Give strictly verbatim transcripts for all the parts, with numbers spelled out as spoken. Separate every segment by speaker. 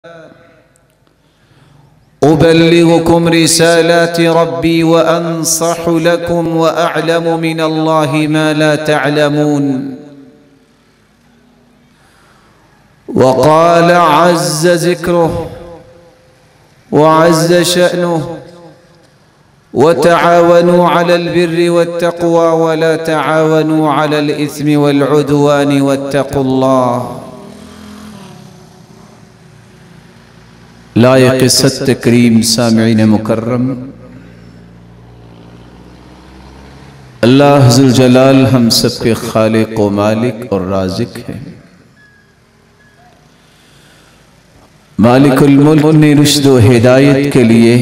Speaker 1: أبلغكم رسالات ربي وأنصح لكم وأعلم من الله ما لا تعلمون. وقال عز ذكره وعز شأنه وتعاونوا على البر والتقوى ولا تعاونوا على الإثم والعدوان واتقوا الله. لائق ست کریم سامعین مکرم، اللہ ذوالجلال ہم سب کے خالق و مالک اور رازق ہے۔ مالک الملک نے رشد و ہدایت کے لیے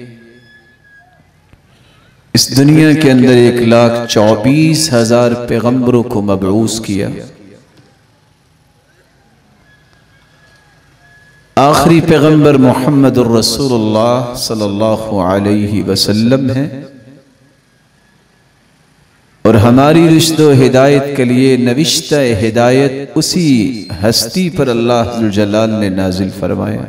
Speaker 1: اس دنیا کے اندر ایک لاکھ چوبیس ہزار پیغمبروں کو مبعوث کیا۔ آخری پیغمبر محمد الرسول اللہ صلی اللہ علیہ وسلم ہے، اور ہماری رشد و ہدایت کے لیے نوشتہ ہدایت اسی ہستی پر اللہ ذوالجلال نے نازل فرمایا۔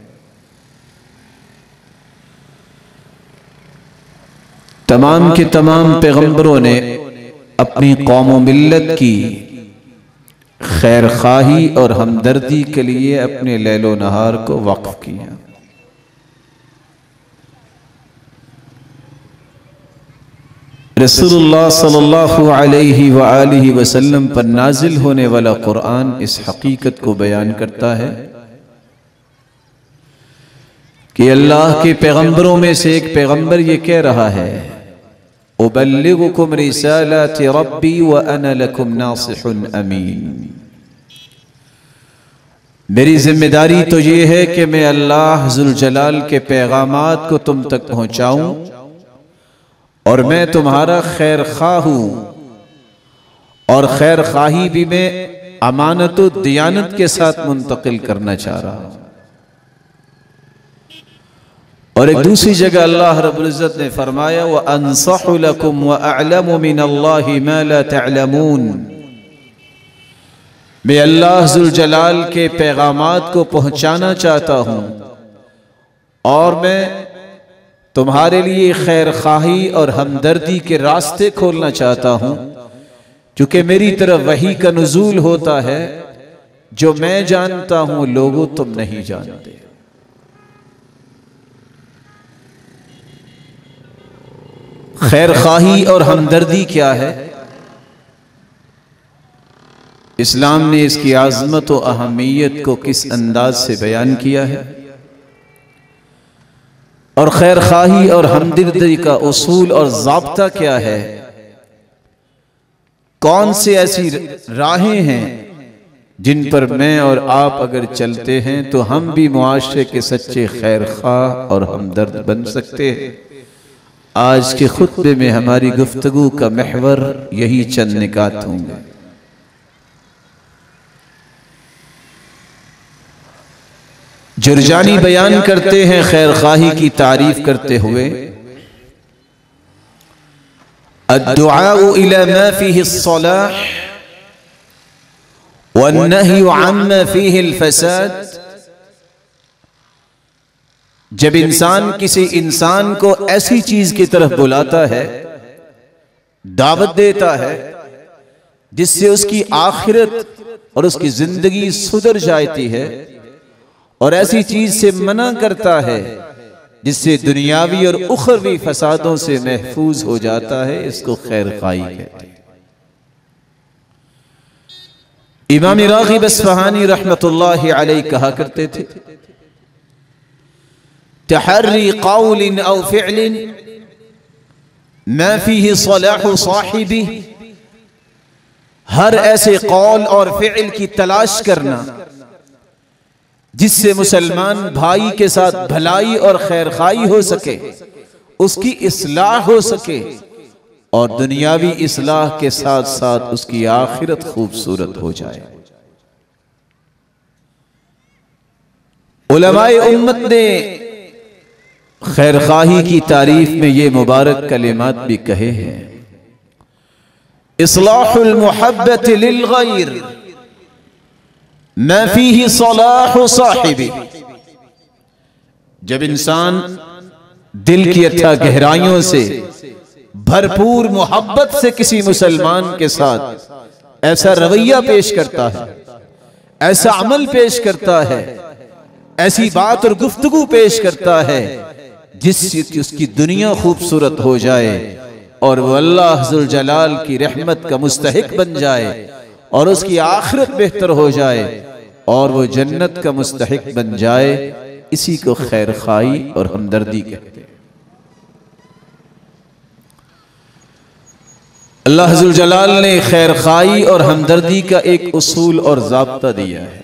Speaker 1: تمام کے تمام پیغمبروں نے اپنی قوم و ملت کی خیر خواہی اور ہمدردی کے لیے اپنے لیل و نہار کو وقف کیا۔ رسول اللہ صلی اللہ علیہ وآلہ وسلم پر نازل ہونے والا قرآن اس حقیقت کو بیان کرتا ہے کہ اللہ کے پیغمبروں میں سے ایک پیغمبر یہ کہہ رہا ہے، أُبَلِّغُكُمْ رِسَالَاتِ رَبِّي وَأَنَا لَكُمْ نَاصِحٌ أَمِينٌ۔ میری ذمہ داری تو یہ ہے کہ میں اللہ ذوالجلال کے پیغامات کو تم تک پہنچاؤں، اور میں تمہارا خیر خواہ ہوں، اور خیر خواہی بھی میں امانت و دیانت کے ساتھ منتقل کرنا چاہ رہا ہوں۔ اور ایک دوسری جگہ اللہ رب العزت نے فرمایا وَأَنصَحُ لَكُمْ وَأَعْلَمُ مِنَ اللَّهِ مَا لَا تَعْلَمُونَ۔ میں اللہ ذوالجلال کے پیغامات کو پہنچانا چاہتا ہوں، اور میں تمہارے لیے خیر خواہی اور ہمدردی کے راستے کھولنا چاہتا ہوں، کیونکہ میری طرف وحی کا نزول ہوتا ہے، جو میں جانتا ہوں لوگوں تم نہیں جانتے۔ خیر خواہی اور ہمدردی کیا ہے؟ اسلام نے اس کی عظمت و اہمیت کو کس انداز سے بیان کیا ہے، اور خیر خواہی اور ہمدردی کا اصول اور ضابطہ کیا ہے؟ کون سی ایسی راہیں ہیں جن پر میں اور آپ اگر چلتے ہیں تو ہم بھی معاشرے کے سچے خیر خواہ اور ہمدرد بن سکتے ہیں؟ آج کے خطبے میں ہماری گفتگو کا محور یہی چند نکات ہوں گے۔ جرجانی بیان کرتے ہیں خیر خواہی کی تعریف کرتے ہوئے، الدعاء الى ما فيه الصلاح والنهي عما فيه الفساد۔ جب انسان کسی انسان کو ایسی چیز کی طرف بلاتا ہے، دعوت دیتا ہے جس سے اس کی آخرت اور اس کی زندگی سدھر جاتی ہے، اور ایسی چیز سے منع کرتا ہے جس سے دنیاوی اور اخروی فسادوں سے محفوظ ہو جاتا ہے، اس کو خیر خواہی کہتے ہیں۔ امام راغب اصفہانی رحمت اللہ علیہ کہا کرتے تھے، تحری قول او فعل ما فيه صلاح صاحبی، ہر ایسے قول اور فعل کی تلاش کرنا جس سے مسلمان بھائی کے ساتھ بھلائی اور خیر خواہی ہو سکے، اس کی اصلاح ہو سکے، اور دنیاوی اصلاح کے ساتھ ساتھ اس کی آخرت خوبصورت ہو جائے۔ علماء امت نے خیر خواہی کی تعریف میں یہ مبارک کلمات بھی کہے ہیں، اصلاح المحبت للغیر ما فيه صلاح صاحبی۔ جب انسان دل کی اتھا گہرائیوں سے بھرپور محبت سے کسی مسلمان کے ساتھ ایسا رویہ پیش کرتا ہے، ایسا عمل پیش کرتا ہے، ایسی بات اور گفتگو پیش کرتا ہے جس سے اس کی دنیا خوبصورت ہو جائے اور وہ اللہ ذوالجلال کی رحمت کا مستحق بن جائے اور اس کی آخرت بہتر ہو جائے اور وہ جنت کا مستحق بن جائے، اسی کو خیر خواہی اور ہمدردی کہتے ہیں۔ اللہ ذوالجلال نے خیر خواہی اور ہمدردی کا ایک اصول اور ضابطہ دیا ہے۔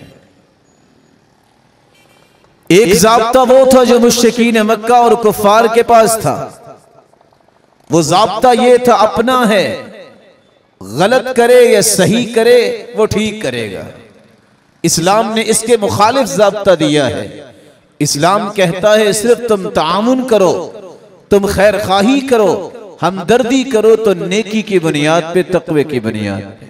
Speaker 1: ایک ضابطہ وہ تھا جو مشرکین مکہ اور کفار کے پاس تھا، وہ ضابطہ یہ تھا اپنا ہے، غلط کرے یا صحیح کرے وہ ٹھیک کرے گا۔ اسلام نے اس کے مخالف ضابطہ دیا ہے۔ اسلام کہتا ہے صرف تم تعاون کرو، تم خیر خواہی کرو، ہمدردی کرو تو نیکی کی بنیاد پہ، تقوی کی بنیاد پہ۔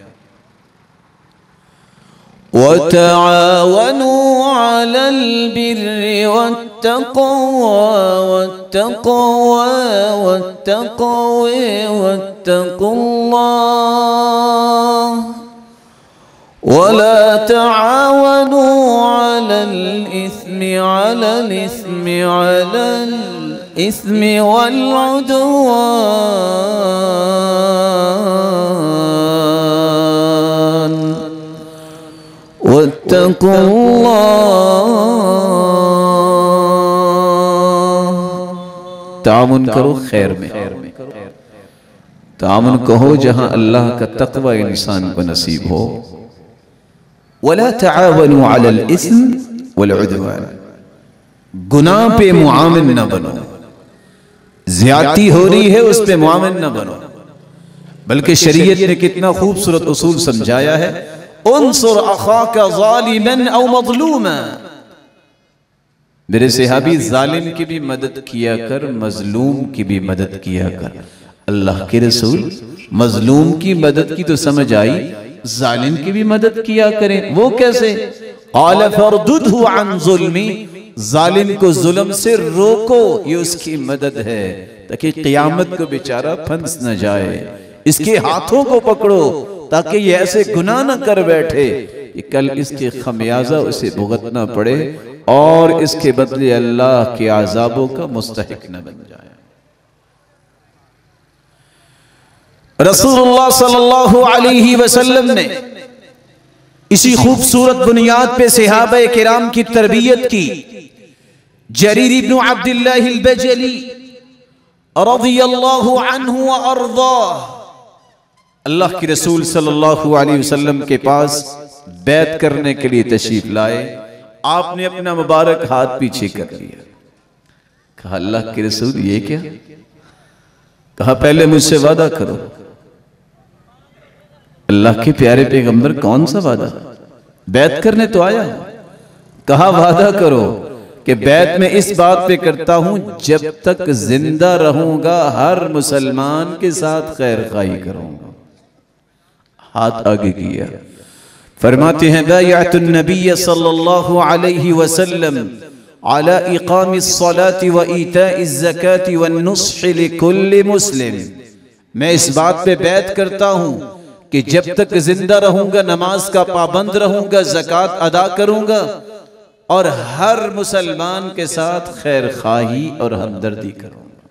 Speaker 1: وَتَعَاوَنُوا عَلَى الْبِرِّ وَالتَّقْوَى وَاتَّقُوا وَاتَّقُوا وَاتَّقُوا اللَّهَ وَلَا تَعَاوَنُوا عَلَى الْإِثْمِ عَلَى الْإِثْمِ عَلَى الْإِثْمِ وَالْعُدْوَانِ وَاتَّقُوا اللَّهَ۔ تعاون کرو خیر میں، تعاون کہو جہاں اللہ کا تقوی انسان کو نصیب ہو۔ وَلَا تَعَاوَنُوا عَلَى الْإِثْمِ وَالْعُدْوَانِ، گناہ پہ معاون نہ بنو، زیادتی ہو رہی ہے اس پہ معاون نہ بنو، بلکہ شریعت نے کتنا خوبصورت اصول سمجھایا ہے، انصر اخاک ظالما او مظلوما، میرے صحابی ظالم کی بھی مدد کیا کر، مظلوم کی بھی مدد کیا کر۔ اللہ کے رسول مظلوم کی مدد کی تو سمجھ آئی، ظالم کی بھی مدد کیا کریں، وہ کیسے؟ قال فرددہ عن ظلمی، ظالم کو ظلم سے روکو، یہ اس کی مدد ہے تاکہ قیامت کو بیچارہ پھنس نہ جائے، اس کے ہاتھوں کو پکڑو تاکہ یہ ایسے گناہ نہ کر بیٹھے کہ کل اس کے خمیازہ اسے بھگتنا پڑے اور اس کے بدلے اللہ کے عذابوں کا مستحق نہ بن جائے۔ رسول اللہ صلی اللہ علیہ وسلم نے اسی خوبصورت بنیاد پہ صحابہ کرام کی تربیت کی۔ جریر بن عبداللہ البجلی رضی اللہ عنہ وارضاہ اللہ کی رسول صلی اللہ علیہ وسلم کے پاس بیعت کرنے کے لیے تشریف لائے۔ آپ نے اپنا مبارک ہاتھ پیچھے کر لیا، کہا اللہ کے رسول یہ کیا؟ کہا پہلے مجھ سے وعدہ کرو۔ اللہ کے پیارے پیغمبر کون سا وعدہ؟ بیعت کرنے تو آیا۔ کہا وعدہ کرو کہ بیعت میں اس بات پہ کرتا ہوں جب تک زندہ رہوں گا ہر مسلمان کے ساتھ خیر خواہی کروں گا۔ ہاتھ آگے کیا، فرماتے ہیں بایعت النبی صلی اللہ علیہ وسلم على اقام الصلاة وإیتاء الزکاة والنصح لكل مسلم، میں اس بات پہ بیعت کرتا ہوں کہ جب تک زندہ رہوں گا نماز کا پابند رہوں گا، زکوٰۃ ادا کروں گا اور ہر مسلمان کے ساتھ خیر خواہی اور ہمدردی کروں گا۔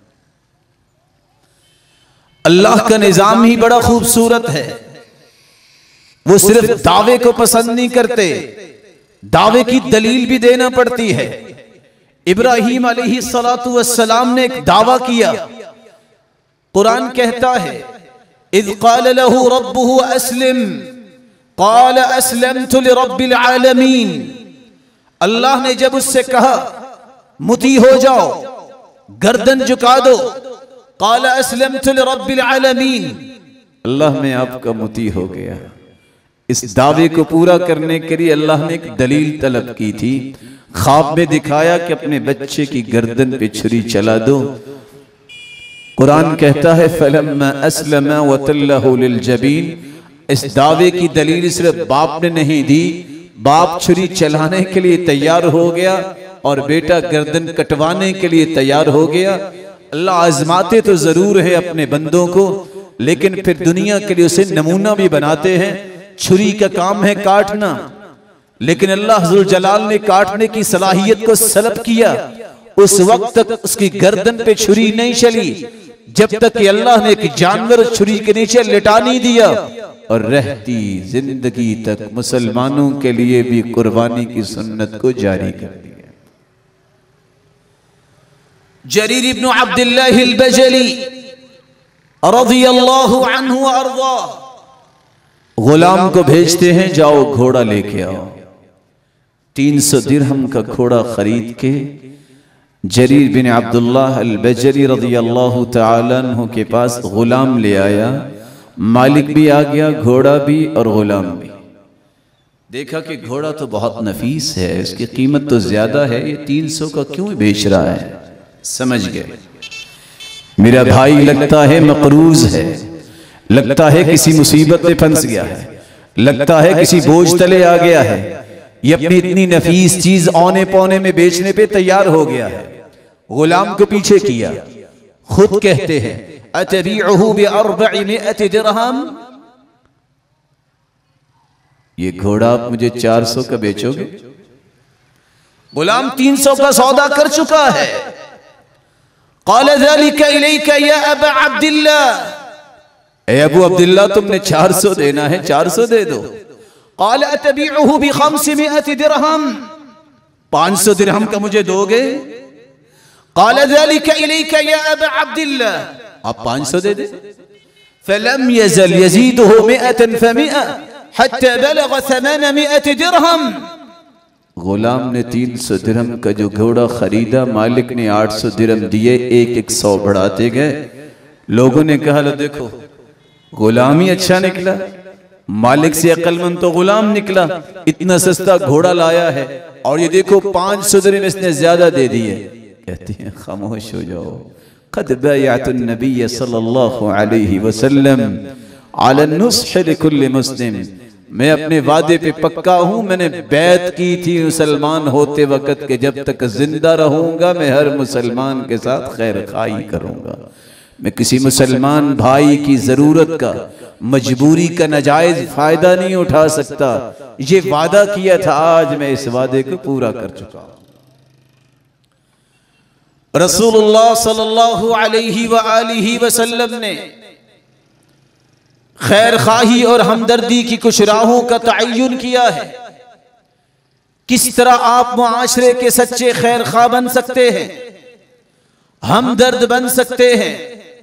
Speaker 1: اللہ کا نظام ہی بڑا خوبصورت ہے، وہ صرف دعوے کو پسند نہیں کرتے، دعوے کی دلیل بھی دینا پڑتی ہے۔ ابراہیم علیہ السلام نے ایک دعویٰ کیا، قرآن کہتا ہے اذ قال له ربه اسلم قال اسلمت لرب العالمین، اللہ نے جب اس سے کہا مطیع ہو جاؤ، گردن جھکا دو، قال اسلمت لرب العالمین، اللہ میں آپ کا مطیع ہو گیا۔ اس دعوے کو پورا کرنے کے لیے اللہ نے ایک دلیل طلب کی تھی، خواب میں دکھایا کہ اپنے بچے کی گردن پہ چھری چلا دو۔ قرآن کہتا ہے فَلَمَّا أَسْلَمَ وَتَلَّهُ لِلْجَبِينِ، اس دعوے کی دلیل صرف باپ نے نہیں دی، باپ چھری چلانے کے لیے تیار ہو گیا، اور بیٹا گردن کٹوانے کے لیے تیار ہو گیا۔ اللہ آزماتے تو ضرور ہے اپنے بندوں کو، لیکن پھر دنیا کے لیے اسے نمونہ بھی بناتے ہیں۔ چھری کا کام ہے کاٹنا، لیکن اللہ ذوالجلال نے کاٹنے کی صلاحیت کو سلب کیا۔ اس وقت تک اس کی گردن پہ چھری نہیں چلی جب تک کہ اللہ نے ایک جانور چھری کے نیچے لٹا نہیں دیا، اور رہتی زندگی تک مسلمانوں کے لیے بھی قربانی کی سنت کو جاری کر دیا۔ جریر ابن عبداللہ البجلی رضی اللہ عنہ وارضاہ غلام کو بھیجتے ہیں، جاؤ گھوڑا لے کے آؤ۔ تین سو درہم کا گھوڑا خرید کے جریر بن عبداللہ البجلی رضی اللہ تعالیٰ عنہ کے پاس غلام لے آیا۔ مالک بھی آ گیا، گھوڑا بھی اور غلام بھی۔ دیکھا کہ گھوڑا تو بہت نفیس ہے، اس کی قیمت تو زیادہ ہے، یہ تین سو کا کیوں بیچ رہا ہے؟ سمجھ گئے میرا بھائی لگتا ہے مقروض ہے، لگتا ہے کسی مصیبت میں پھنس گیا ہے، لگتا ہے کسی بوجھ تلے آ گیا ہے، یہ اپنی اتنی نفیس چیز اونے پونے میں بیچنے پہ تیار ہو گیا ہے۔ غلام کو پیچھے کیا، خود کہتے ہیں اتبیعہ باربعمائۃ درہم، یہ گھوڑا آپ مجھے چار سو کا بیچو گے؟ غلام تین سو کا سودا کر چکا ہے۔ قال ذلك الیک یا ابا عبداللہ، اے ابو عبداللہ تم نے چار سو دینا ہے، چار سو دے دو۔ قال اتبیعہ بخمسمائۃ درہم، پانچ سو درہم کا مجھے دو گے؟ قال ذلك الیک یا ابا عبداللہ، آپ پانچ سو دے دے۔ فلم یزل یزیدہ مئۃ فمئہ حتی بلغ ثمانمائۃ درہم، غلام نے تین سو درہم کا جو گھوڑا خریدا، مالک نے آٹھ سو درہم دیے، ایک ایک سو بڑھاتے گئے۔ لوگوں نے کہا لو دیکھو غلام ہی اچھا نکلا، مالک سے عقل مند تو غلام نکلا، اتنا سستا گھوڑا لایا ہے، اور یہ دیکھو پانچ سو درہم اس نے زیادہ دے دیے۔ کہتے ہیں خاموش ہو جاؤ، قد بایعت النبی صلی اللہ علیہ وسلم علی النصح لکل مسلم، میں اپنے وعدے پہ پکا ہوں، میں نے بیعت کی تھی مسلمان ہوتے وقت کہ جب تک زندہ رہوں گا میں ہر مسلمان کے ساتھ خیر خواہی کروں گا، میں کسی مسلمان بھائی کی ضرورت کا، مجبوری کا ناجائز فائدہ نہیں اٹھا سکتا، یہ وعدہ کیا تھا، آج میں اس وعدے کو پورا کر چکا ہوں۔ رسول اللہ صلی اللہ علیہ وآلہ وسلم نے خیر خواہی اور ہمدردی کی کچھ راہوں کا تعین کیا ہے، کس طرح آپ معاشرے کے سچے خیر خواہ بن سکتے ہیں، ہمدرد بن سکتے ہیں۔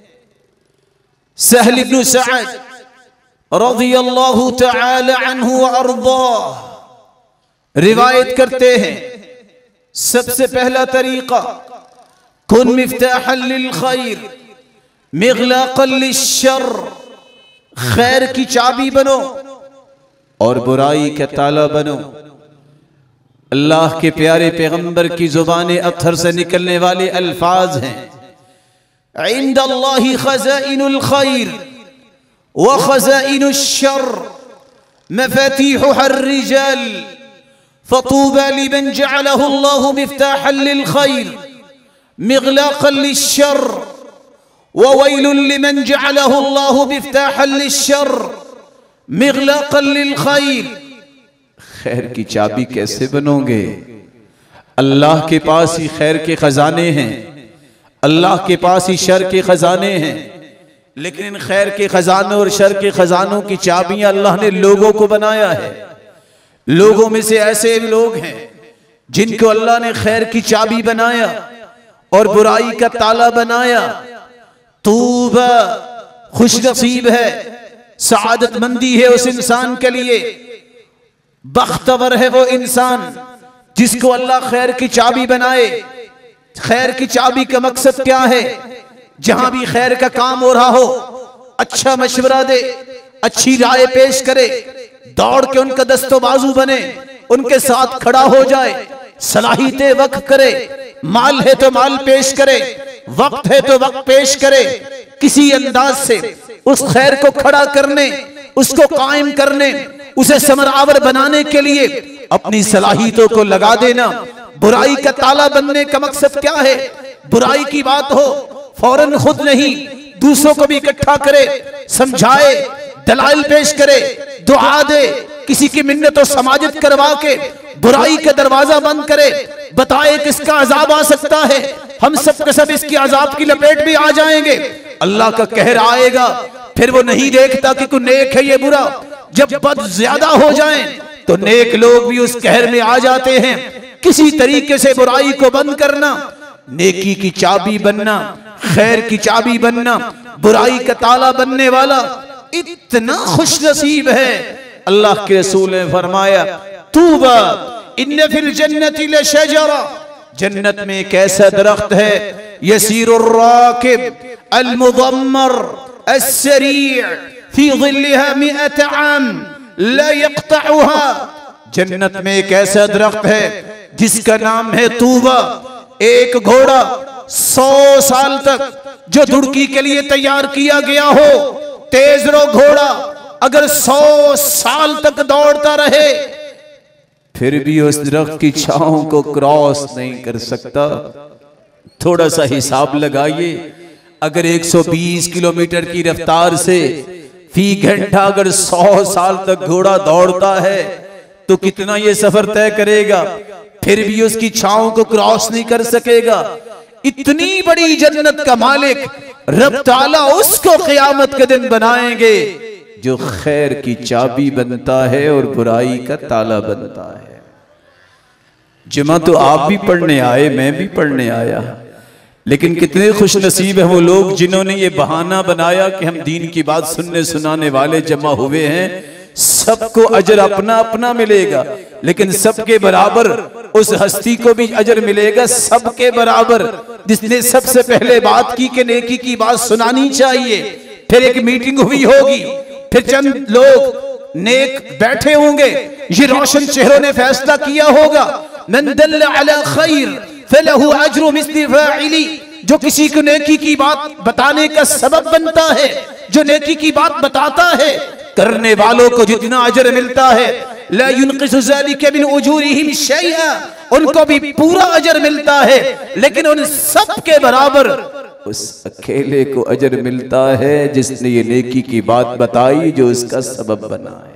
Speaker 1: سہل بن سعد رضی اللہ تعالی عنہ وارضاہ روایت کرتے ہیں، سب سے پہلا طریقہ کن مفتاحا للخیر مغلاقا للشر، خیر کی چابی بنو اور برائی کا تالا بنو۔ اللہ کے پیارے پیغمبر کی زبان اطہر سے نکلنے والے الفاظ ہیں، عند اللہ خزائن الخیر وخزائن الشر مفاتیحها الرجال فطوبى لمن جعله الله مفتاحا للخیر مغلاقا للشر وويل لمن جعله الله مفتاحا للشر مغلاقا للخير۔ خیر کی چابی کیسے بنو گے؟ اللہ کے پاس ہی خیر کے خزانے ہیں، اللہ کے پاس ہی شر کے خزانے ہیں، لیکن ان خیر کے خزانوں اور شر کے خزانوں کی چابیاں اللہ نے لوگوں کو بنایا ہے۔ لوگوں میں سے ایسے لوگ ہیں جن کو اللہ نے خیر کی چابی بنایا اور برائی کا تالا بنایا۔ توبہ، خوش نصیب ہے، سعادت مندی ہے اس انسان کے لیے، بختور ہے وہ انسان جس کو اللہ خیر کی چابی بنائے۔ خیر کی چابی کا مقصد کیا ہے؟ جہاں بھی خیر کا کام ہو رہا ہو، اچھا مشورہ دے، اچھی رائے پیش کرے، دوڑ کے ان کا دست و بازو بنے، ان کے ساتھ کھڑا ہو جائے، صلاحیتیں وقف کرے، مال ہے تو مال پیش کرے، وقت ہے تو وقت پیش کرے، کسی انداز سے اس خیر کو کھڑا کرنے اس کو قائم کرنے، اسے ثمرآور بنانے کے لیے اپنی صلاحیتوں کو لگا دینا۔ برائی کا تالا بننے کا مقصد کیا ہے؟ برائی کی بات ہو فوراً خود نہیں، دوسروں کو بھی اکٹھا کرے، سمجھائے، دلائل پیش کرے، دعا دے، کسی کی منت و سماجت کروا کے برائی کا دروازہ بند کرے، بتائے کہ اس کا عذاب آ سکتا ہے، ہم سب کے سب اس کی عذاب کی لپیٹ بھی آ جائیں گے، اللہ کا قہر آئے گا۔ پھر وہ نہیں دیکھتا کہ کوئی نیک ہے یہ برا، جب بد زیادہ ہو جائیں تو نیک لوگ بھی اس قہر میں آ جاتے ہیں۔ کسی طریقے سے برائی کو بند کرنا، نیکی کی چابی بننا، خیر کی چابی بننا، برائی کا تالا بننے والا اتنا خوش نصیب ہے۔ اللہ کے رسول نے فرمایا طوبی ان فی الجنت لشجرہ، جنت میں ایک ایسا درخت ہے، یسیر الراکب المضمر السریع فی ظلها مئت عام لا يقطعها، جنت میں ایک ایسا درخت ہے جس کا نام ہے طوبی۔ ایک گھوڑا سو سال تک جو دھڑکی کے لیے تیار کیا گیا ہو، تیز رو گھوڑا اگر سو سال تک دوڑتا رہے پھر بھی اس درخت کی چھاؤں کو کراس نہیں کر سکتا۔ تھوڑا سا حساب لگائیے، اگر ایک سو بیس کلومیٹر کی رفتار سے فی گھنٹہ اگر سو سال تک گھوڑا دوڑتا ہے تو کتنا یہ سفر طے کرے گا، پھر بھی اس کی چھاؤں کو کراس نہیں کر سکے گا۔ اتنی بڑی جنت کا مالک رب تعالیٰ اس کو قیامت کے دن بنائیں گے جو خیر کی چابی بنتا ہے اور برائی کا تالا بنتا ہے۔ جمعہ تو آپ بھی پڑھنے آئے، میں بھی پڑھنے آیا، لیکن کتنے خوش نصیب ہیں وہ لوگ جنہوں نے یہ بہانہ بنایا کہ ہم دین کی بات سننے سنانے والے جمع ہوئے ہیں، سب کو اجر اپنا اپنا ملے گا، لیکن سب کے برابر اس ہستی کو بھی اجر ملے گا، سب کے برابر جس نے سب سے پہلے بات کی کہ نیکی کی بات سنانی چاہیے۔ پھر ایک میٹنگ ہوئی ہوگی، پھر چند لوگ نیک بیٹھے ہوں گے، یہ روشن چہروں نے فیصلہ کیا ہوگا من دل علی خیر فلہ اجر مثل فاعلی، جو کسی کو نیکی کی بات بتانے کا سبب بنتا ہے، جو نیکی کی بات بتاتا ہے، کرنے والوں کو جتنا اجر ملتا ہے لا ينقص ذلك من اجورهم شيئا، ان کو بھی پورا اجر ملتا ہے، لیکن ان سب کے برابر اس اکیلے کو اجر ملتا ہے جس نے یہ نیکی کی بات بتائی جو اس کا سبب بنا ہے۔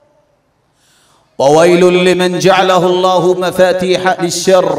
Speaker 1: وَوَيْلٌ لِّمَنْ جَعْلَهُ اللَّهُ مَفَاتِيحَ لِلشَّرِّ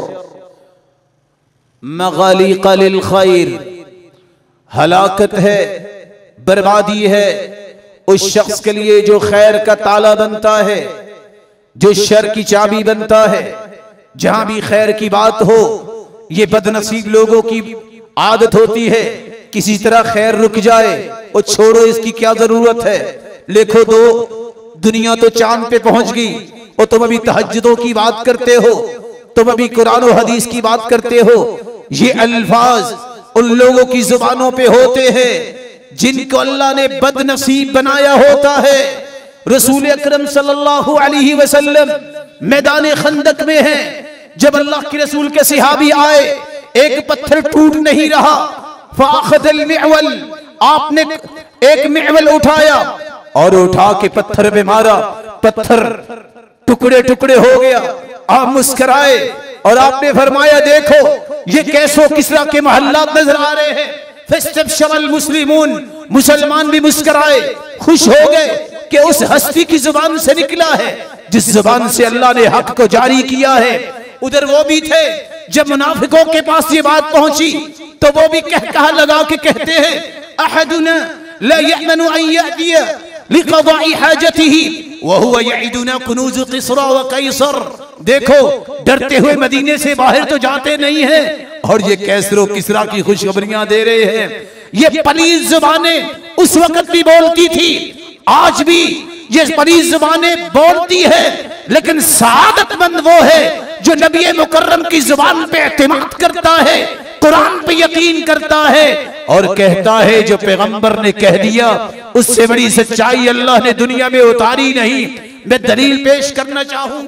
Speaker 1: مَغَالِيقَ لِلْخَيْرِ، ہلاکت ہے، بربادی ہے اس شخص کے لیے جو خیر کا تالا بنتا ہے، جو شر کی چابی بنتا ہے۔ جہاں بھی خیر کی بات ہو، یہ بد نصیب لوگوں کی عادت ہوتی ہے کسی طرح خیر رک جائے اور چھوڑو اس کی کیا ضرورت ہے، لکھو دو دنیا تو چاند پہ پہنچ گئی اور تم ابھی تہجدوں کی بات کرتے ہو، تم ابھی قرآن و حدیث کی بات کرتے ہو۔ یہ الفاظ ان لوگوں کی زبانوں پہ ہوتے ہیں جن کو اللہ نے بد نصیب بنایا ہوتا ہے۔ رسول اکرم صلی اللہ علیہ وسلم میدان خندق میں ہیں، جب اللہ کے رسول کے صحابی آئے، ایک پتھر ٹوٹ نہیں رہا، فاخذ المعول، آپ نے ایک معول اٹھایا اور اٹھا کے پتھر پہ مارا، پتھر ٹکڑے ٹکڑے ہو گیا۔ آپ مسکرائے اور آپ نے فرمایا دیکھو یہ کیسو کسرا کے محلات نظر آ رہے ہیں۔ فاستبشر المسلمون، مسلمان بھی مسکرائے، خوش ہو گئے کہ اس ہستی کی زبان سے نکلا ہے جس زبان سے اللہ نے حق کو جاری کیا ہے۔ ادھر وہ بھی تھے جب منافقوں کے پاس یہ بات پہنچی تو وہ بھی کہہ کہا لگا کے کہتے ہیں احدنا لا يأمن ان يأتي لقضاء حاجته وهو يعدنا كنوز قصرى وقيصر، دیکھو ڈرتے ہوئے مدینے سے باہر تو جاتے نہیں ہیں اور یہ کیسر و کسرا کی خوشخبریاں دے رہے ہیں۔ یہ پلیز زبانیں اس وقت بھی بولتی تھی، آج بھی یہ پلیز زبانیں بولتی ہے، لیکن سعادت مند وہ ہے جو نبی مکرم کی زبان پہ اعتماد کرتا ہے، قرآن پہ یقین کرتا ہے اور کہتا ہے جو پیغمبر نے کہہ دیا اس سے بڑی سچائی اللہ نے دنیا میں اتاری نہیں۔ میں دلیل پیش کرنا چاہوں گا،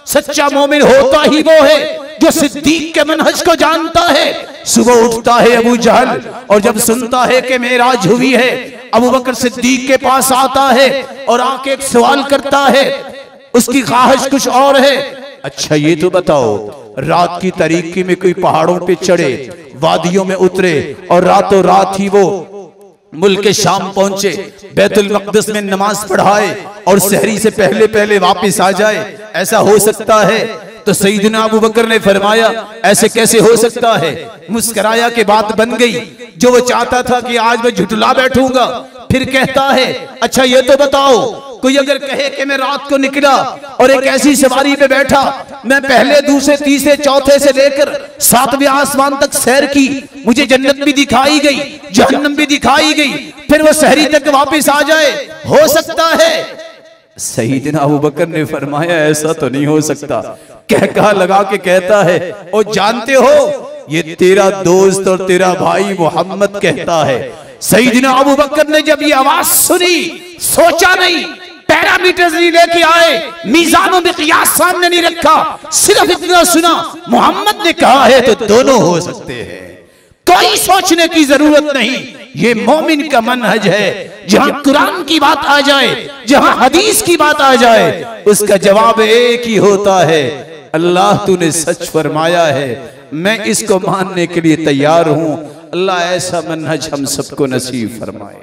Speaker 1: سچا مومن ہوتا ہی وہ ہے جو صدیق کے منہج کو جانتا ہے۔ صبح اٹھتا ہے ابو جہل اور جب سنتا ہے کہ معراج ہوئی ہے، ابو بکر صدیق کے پاس آتا ہے اور آ کے ایک سوال کرتا ہے، اس کی خواہش کچھ اور ہے۔ اچھا یہ تو بتاؤ، رات کی تاریکی میں کوئی پہاڑوں پہ چڑھے، وادیوں میں اترے اور راتوں رات ہی وہ ملک شام پہنچے، بیت المقدس میں نماز پڑھائے اور سحری سے پہلے پہلے واپس آ جائے، ایسا ہو سکتا ہے؟ تو سیدنا ابو بکر نے فرمایا ایسے کیسے ہو سکتا ہے؟ مسکرایا کہ بات بن گئی، جو وہ چاہتا تھا کہ آج میں جھٹلا بیٹھوں گا، پھر کہتا ہے اچھا یہ تو بتاؤ، کوئی اگر کہے کہ میں رات کو نکلا اور ایک ایسی سواری پہ بیٹھا، میں پہلے دوسرے تیسرے چوتھے سے لے کر ساتویں آسمان تک سیر کی، مجھے جنت بھی دکھائی گئی، جہنم بھی دکھائی گئی، پھر وہ سحری تک واپس آ جائے، ہو سکتا ہے؟ سیدنا ابو بکر نے فرمایا ایسا تو نہیں ہو سکتا۔ کہہ کہا لگا کے کہتا ہے او جانتے ہو یہ تیرا دوست اور تیرا بھائی محمد کہتا ہے۔ سیدنا ابو بکر نے جب یہ آواز سنی، سوچا نہیں، پیرامیٹرز نہیں لے کے آئے، میزان و مقیاس سامنے نہیں رکھا، صرف اتنا سنا محمد نے کہا ہے تو دونوں ہو سکتے ہیں، کوئی سوچنے کی ضرورت نہیں۔ یہ مومن کا منہج ہے، جہاں قرآن کی بات آ جائے، جہاں حدیث کی بات آ جائے، اس کا جواب ایک ہی ہوتا ہے، اللہ تو نے سچ فرمایا ہے، میں اس کو ماننے کے لیے تیار ہوں۔ اللہ ایسا منہج ہم سب کو نصیب فرمائے۔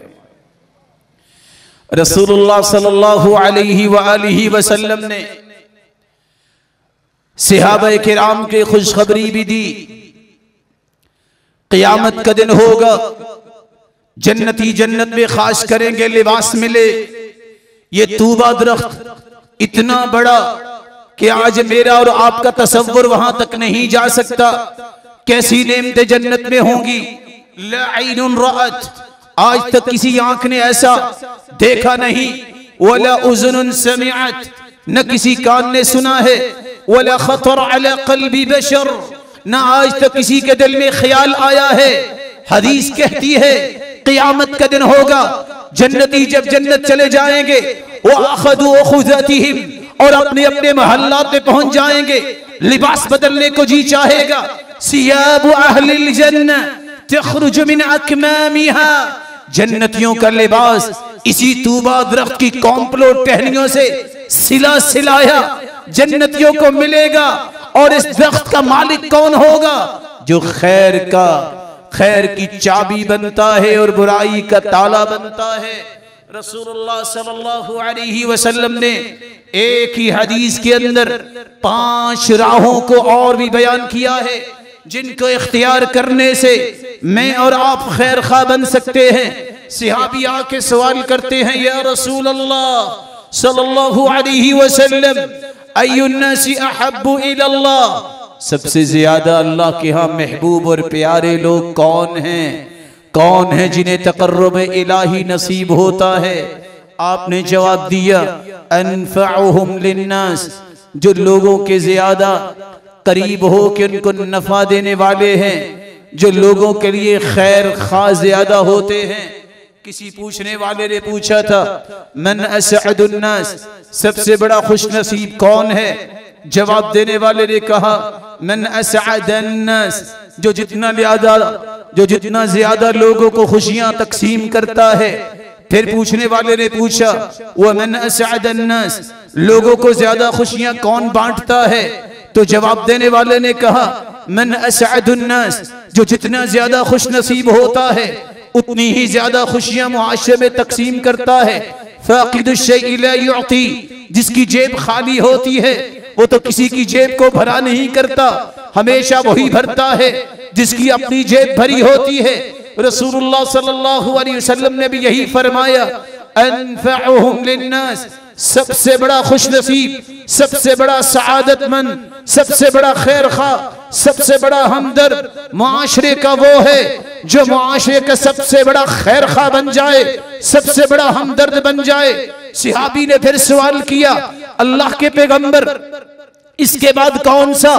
Speaker 1: رسول اللہ صلی اللہ علیہ وآلہ وسلم نے صحابہ کرام کے خوشخبری بھی دی، قیامت کا دن ہوگا، جنتی جنت میں خاص کریں گے، لباس ملے، یہ طوبہ درخت اتنا بڑا کہ آج میرا اور آپ کا تصور وہاں تک نہیں جا سکتا، کیسی نعمتیں جنت میں ہوں گی۔ لا عین رأت، آج تک کسی آنکھ نے ایسا دیکھا نہیں، ولا اذن سمعت، نہ کسی کان نے سنا ہے، ولا خطر علی قلب بشر، نہ آج تک کسی کے دل میں خیال آیا ہے۔ حدیث کہتی ہے قیامت کا دن ہوگا، جنتی جب جنت چلے جائیں گے، وَأَخَذُوا أُخُذَتِهِمْ، اور اپنے اپنے محلات میں پہنچ جائیں گے، لباس بدلنے کو جی چاہے گا۔ ثِيَابُ أَهْلِ الْجَنَّةِ تَخْرُجُ مِنْ أَكْمَامِهَا، جنتیوں کا لباس اسی طوبہ درخت کی کمپلو ٹہنیوں سے سلا سلایا جنتیوں کو ملے گا۔ اور اس درخت کا مالک کون ہوگا؟ جو خیر کا خیر کی چابی بنتا ہے اور برائی کا تالا بنتا ہے۔ رسول اللہ صلی اللہ علیہ وسلم نے ایک ہی حدیث کے اندر پانچ راہوں کو اور بھی بیان کیا ہے، جن کو اختیار کرنے سے میں اور آپ خیر خواہ بن سکتے ہیں۔ صحابی آ کے سوال کرتے ہیں یا رسول اللہ صلی اللہ علیہ وسلم، ای الناس احب الی اللہ، سب سے زیادہ اللہ کے ہاں محبوب اور پیارے لوگ کون ہیں؟ کون ہیں جنہیں تقرب الہی نصیب ہوتا ہے؟ آپ نے جواب دیا انفعہم للناس، جو لوگوں کے زیادہ قریب ہو کہ ان کو نفع دینے والے ہیں، جو لوگوں کے لیے خیر خواہ زیادہ ہوتے ہیں۔ کسی پوچھنے والے نے پوچھا تھا من اسعد الناس، سب سے بڑا خوش نصیب کون ہے؟ جواب دینے والے نے کہا من اسعد الناس، جو جتنا زیادہ جو جتنا زیادہ لوگوں کو خوشیاں تقسیم کرتا ہے۔ پھر پوچھنے والے نے پوچھا ومن اسعد الناس، لوگوں کو زیادہ خوشیاں کون بانٹتا ہے؟ تو جواب دینے والے نے کہا من اسعد الناس، جو جتنا زیادہ خوش نصیب ہوتا ہے اتنی ہی زیادہ خوشیاں معاشرے میں تقسیم کرتا ہے۔ فاقد الشیء لا یعطی، جس کی جیب خالی ہوتی ہے وہ تو کسی کی جیب کو بھرا نہیں کرتا، ہمیشہ وہی بھرتا ہے جس کی اپنی جیب بھری ہوتی ہے۔ رسول اللہ صلی اللہ علیہ وسلم نے بھی یہی فرمایا انفعہم للناس، سب سے بڑا خوش نصیب، سب سے بڑا سعادت مند، سب سے بڑا خیر خواہ، سب سے بڑا ہمدرد معاشرے کا وہ ہے جو معاشرے کا سب سے بڑا خیر خواہ بن جائے، سب سے بڑا ہمدرد بن جائے۔ صحابی نے پھر سوال کیا اللہ کے پیغمبر اس کے بعد کون سا؟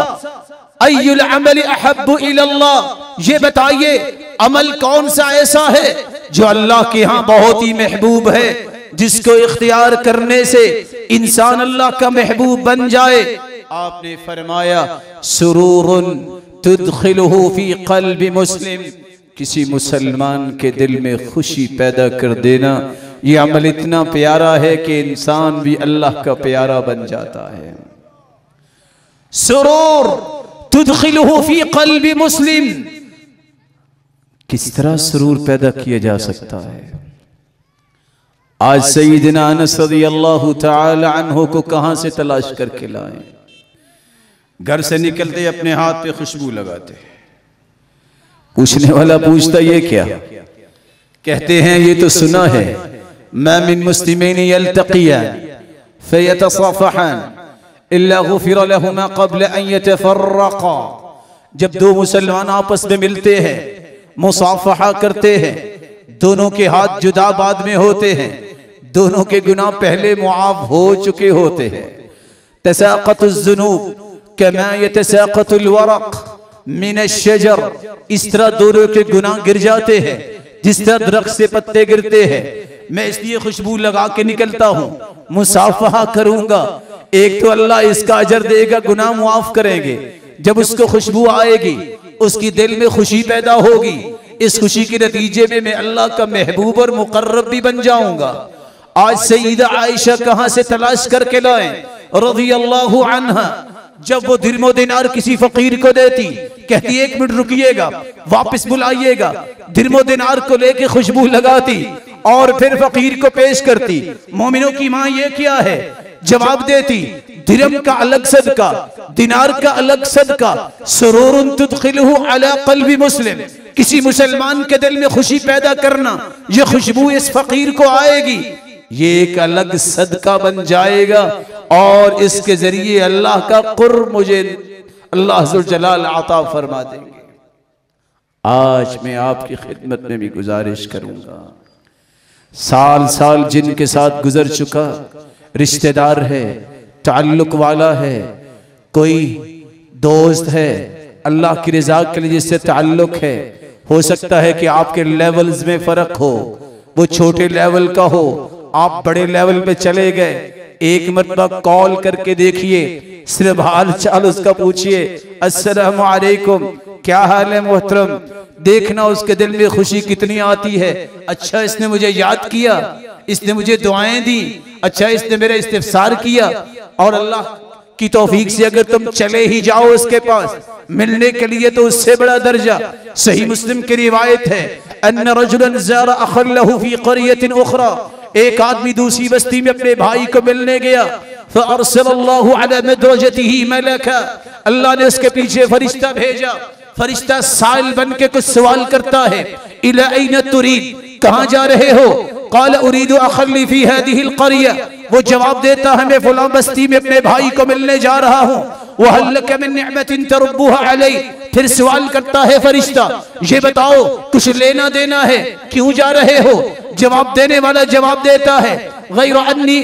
Speaker 1: ای العمل احب الی اللہ، یہ بتائیے عمل کون سا ایسا ہے جو اللہ کے ہاں بہت ہی محبوب ہے، جس کو اختیار کرنے سے انسان اللہ کا محبوب بن جائے۔ آپ نے فرمایا سرور تدخلہ فی قلب مسلم، کسی مسلمان کے دل میں خوشی پیدا کر دینا یہ عمل اتنا پیارا ہے کہ انسان بھی اللہ کا پیارا بن جاتا ہے۔ سرور تدخلہ فی قلب مسلم، کس طرح سرور پیدا کیا جا سکتا ہے؟ آج سیدنا انس رضی اللہ تعالی عنہ کو کہاں سے تلاش کر کے لائیں؟ گھر سے نکلتے اپنے ہاتھ پہ خوشبو لگاتے، پوچھنے والا پوچھتا یہ کیا؟ کہتے ہیں یہ تو سنا ہے ما من مسلمین یلتقیان فیتصافحان الا غفر لهما قبل ان يتفرقا، جب دو مسلمان آپس میں ملتے ہیں مصافحہ کرتے ہیں، دونوں کے ہاتھ جدا بعد میں ہوتے ہیں، دونوں کے گناہ پہلے معاف ہو چکے ہوتے ہیں۔ تساقط الذنوب کما يتساقط الورق من الشجر، اس طرح دونوں کے گناہ گر جاتے ہیں جس طرح درخت سے پتے گرتے ہیں۔ میں اس لیے خوشبو لگا کے نکلتا ہوں، مصافحہ کروں گا، ایک تو اللہ اس کا اجر دے گا، گناہ معاف کریں گے، جب اس کو خوشبو آئے گی اس کی دل میں خوشی پیدا ہوگی، اس خوشی کے نتیجے میں میں اللہ کا محبوب اور مقرب بھی بن جاؤں گا۔ آج سیدہ عائشہ کہاں سے تلاش کر کے لائیں رضی اللہ عنہ، جب وہ درم و دینار کسی فقیر کو دیتی کہتی ایک منٹ رکیے گا واپس بلائیے گا، درم و دینار کو لے کے خوشبو لگاتی اور پھر فقیر کو پیش کرتی۔ مومنوں کی ماں یہ کیا ہے؟ جواب دیتی درم کا الگ صدقہ، دینار کا الگ صدقہ، سرور تدخلہ علی قلب مسلم، کسی مسلمان کے دل میں خوشی پیدا کرنا، یہ خوشبو اس فقیر کو آئے گی، یہ ایک الگ صدقہ بن جائے گا اور اس کے ذریعے اللہ کا قرب مجھے اللہ ذوالجلال عطا فرما دیں گے۔ آج میں آپ کی خدمت میں بھی گزارش کروں گا، سال سال جن کے ساتھ گزر چکا، رشتہ دار ہے، تعلق والا ہے، کوئی دوست ہے، اللہ کی رضا کے لیے جس سے تعلق ہے، ہو سکتا ہے کہ آپ کے لیولز میں فرق ہو، وہ چھوٹے لیول کا ہو، آپ بڑے لیول پہ چلے گئے، ایک مرتبہ کال کر کے دیکھیے، صرف حال چال اس کا پوچھئے، السلام علیکم، کیا حال ہے محترم، دیکھنا اس کے دل میں خوشی کتنی آتی ہے، اچھا اس نے مجھے یاد کیا، اس نے مجھے دعائیں دی، اچھا اس نے میرا استفسار کیا، اور اللہ کی توفیق سے اگر تم چلے ہی جاؤ اس کے پاس ملنے کے لیے تو اس سے بڑا درجہ۔ صحیح مسلم کی روایت ہے ان رجلا زار اخا له فی قریۃ اخرى، ایک آدمی دوسری بستی میں اپنے بھائی کو ملنے گیا، فارسل اللہ علی مدرجته ملکا، اللہ نے اس کے پیچھے فرشتہ بھیجا، فرشتہ سائل بن کے کچھ سوال کرتا ہے، الی این ترید، کہاں جا رہے ہو؟ قال اريد اخلی فی هذه القریہ، وہ جواب دیتا ہے میں فلاں بستی میں اپنے بھائی کو ملنے جا رہا ہوں، وَهَلْ لَكَ مِن نِعْمَةٍ تَرُبُّهَا عَلَيْهِ، پھر سوال کرتا ہے فرشتہ یہ بتاؤ کچھ لینا دینا ہے، کیوں جا رہے ہو؟ جواب دینے والا جواب دیتا ہے غیر انی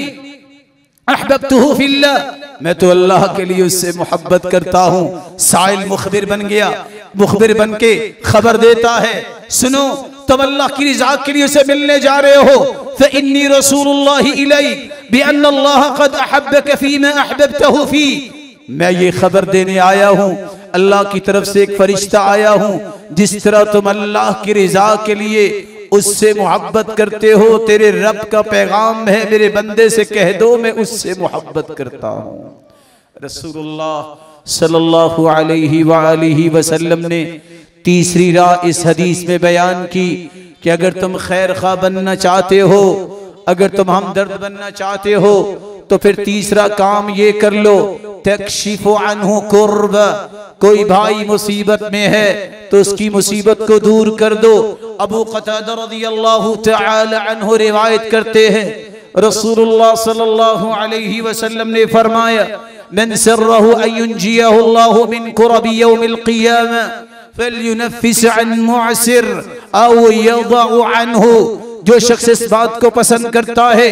Speaker 1: احببتہ فی اللہ، میں تو اللہ کے لیے اس سے محبت کرتا ہوں۔ سائل مخبر بن گیا، مخبر بن کے خبر دیتا ہے سنو تم اللہ کی رضا کے لیے اسے ملنے جا رہے ہو، فإنی رسول اللہ الیک بأن اللہ قد احبک فیما احببتہ فی، میں یہ خبر دینے آیا ہوں اللہ کی طرف سے ایک فرشتہ آیا ہوں، جس طرح تم اللہ کی رضا کے لیے اس سے محبت کرتے ہو، تیرے رب کا پیغام ہے میرے بندے سے کہہ دو میں اس سے محبت کرتا ہوں۔ رسول اللہ صلی اللہ علیہ وآلہ وسلم نے تیسری راہ اس حدیث میں بیان کی کہ اگر تم خیر خواہ بننا چاہتے ہو، اگر تم ہمدرد بننا چاہتے ہو تو پھر تیسرا کام یہ کر لو، تکشف عنہ کرب، کوئی بھائی مصیبت میں ہے تو اس کی مصیبت کو دور کر دو۔ ابو قتادہ رضی اللہ تعالی عنہ روایت کرتے ہیں رسول اللہ صلی اللہ علیہ وسلم نے فرمایا من سرہ ان ینجیہ اللہ من کرب یوم القیامہ فَلْيُنَفِّسْ عَنْ مُعْسِرْ اَوْ يَضَعُ عَنْهُ، جو شخص اس بات کو پسند کرتا ہے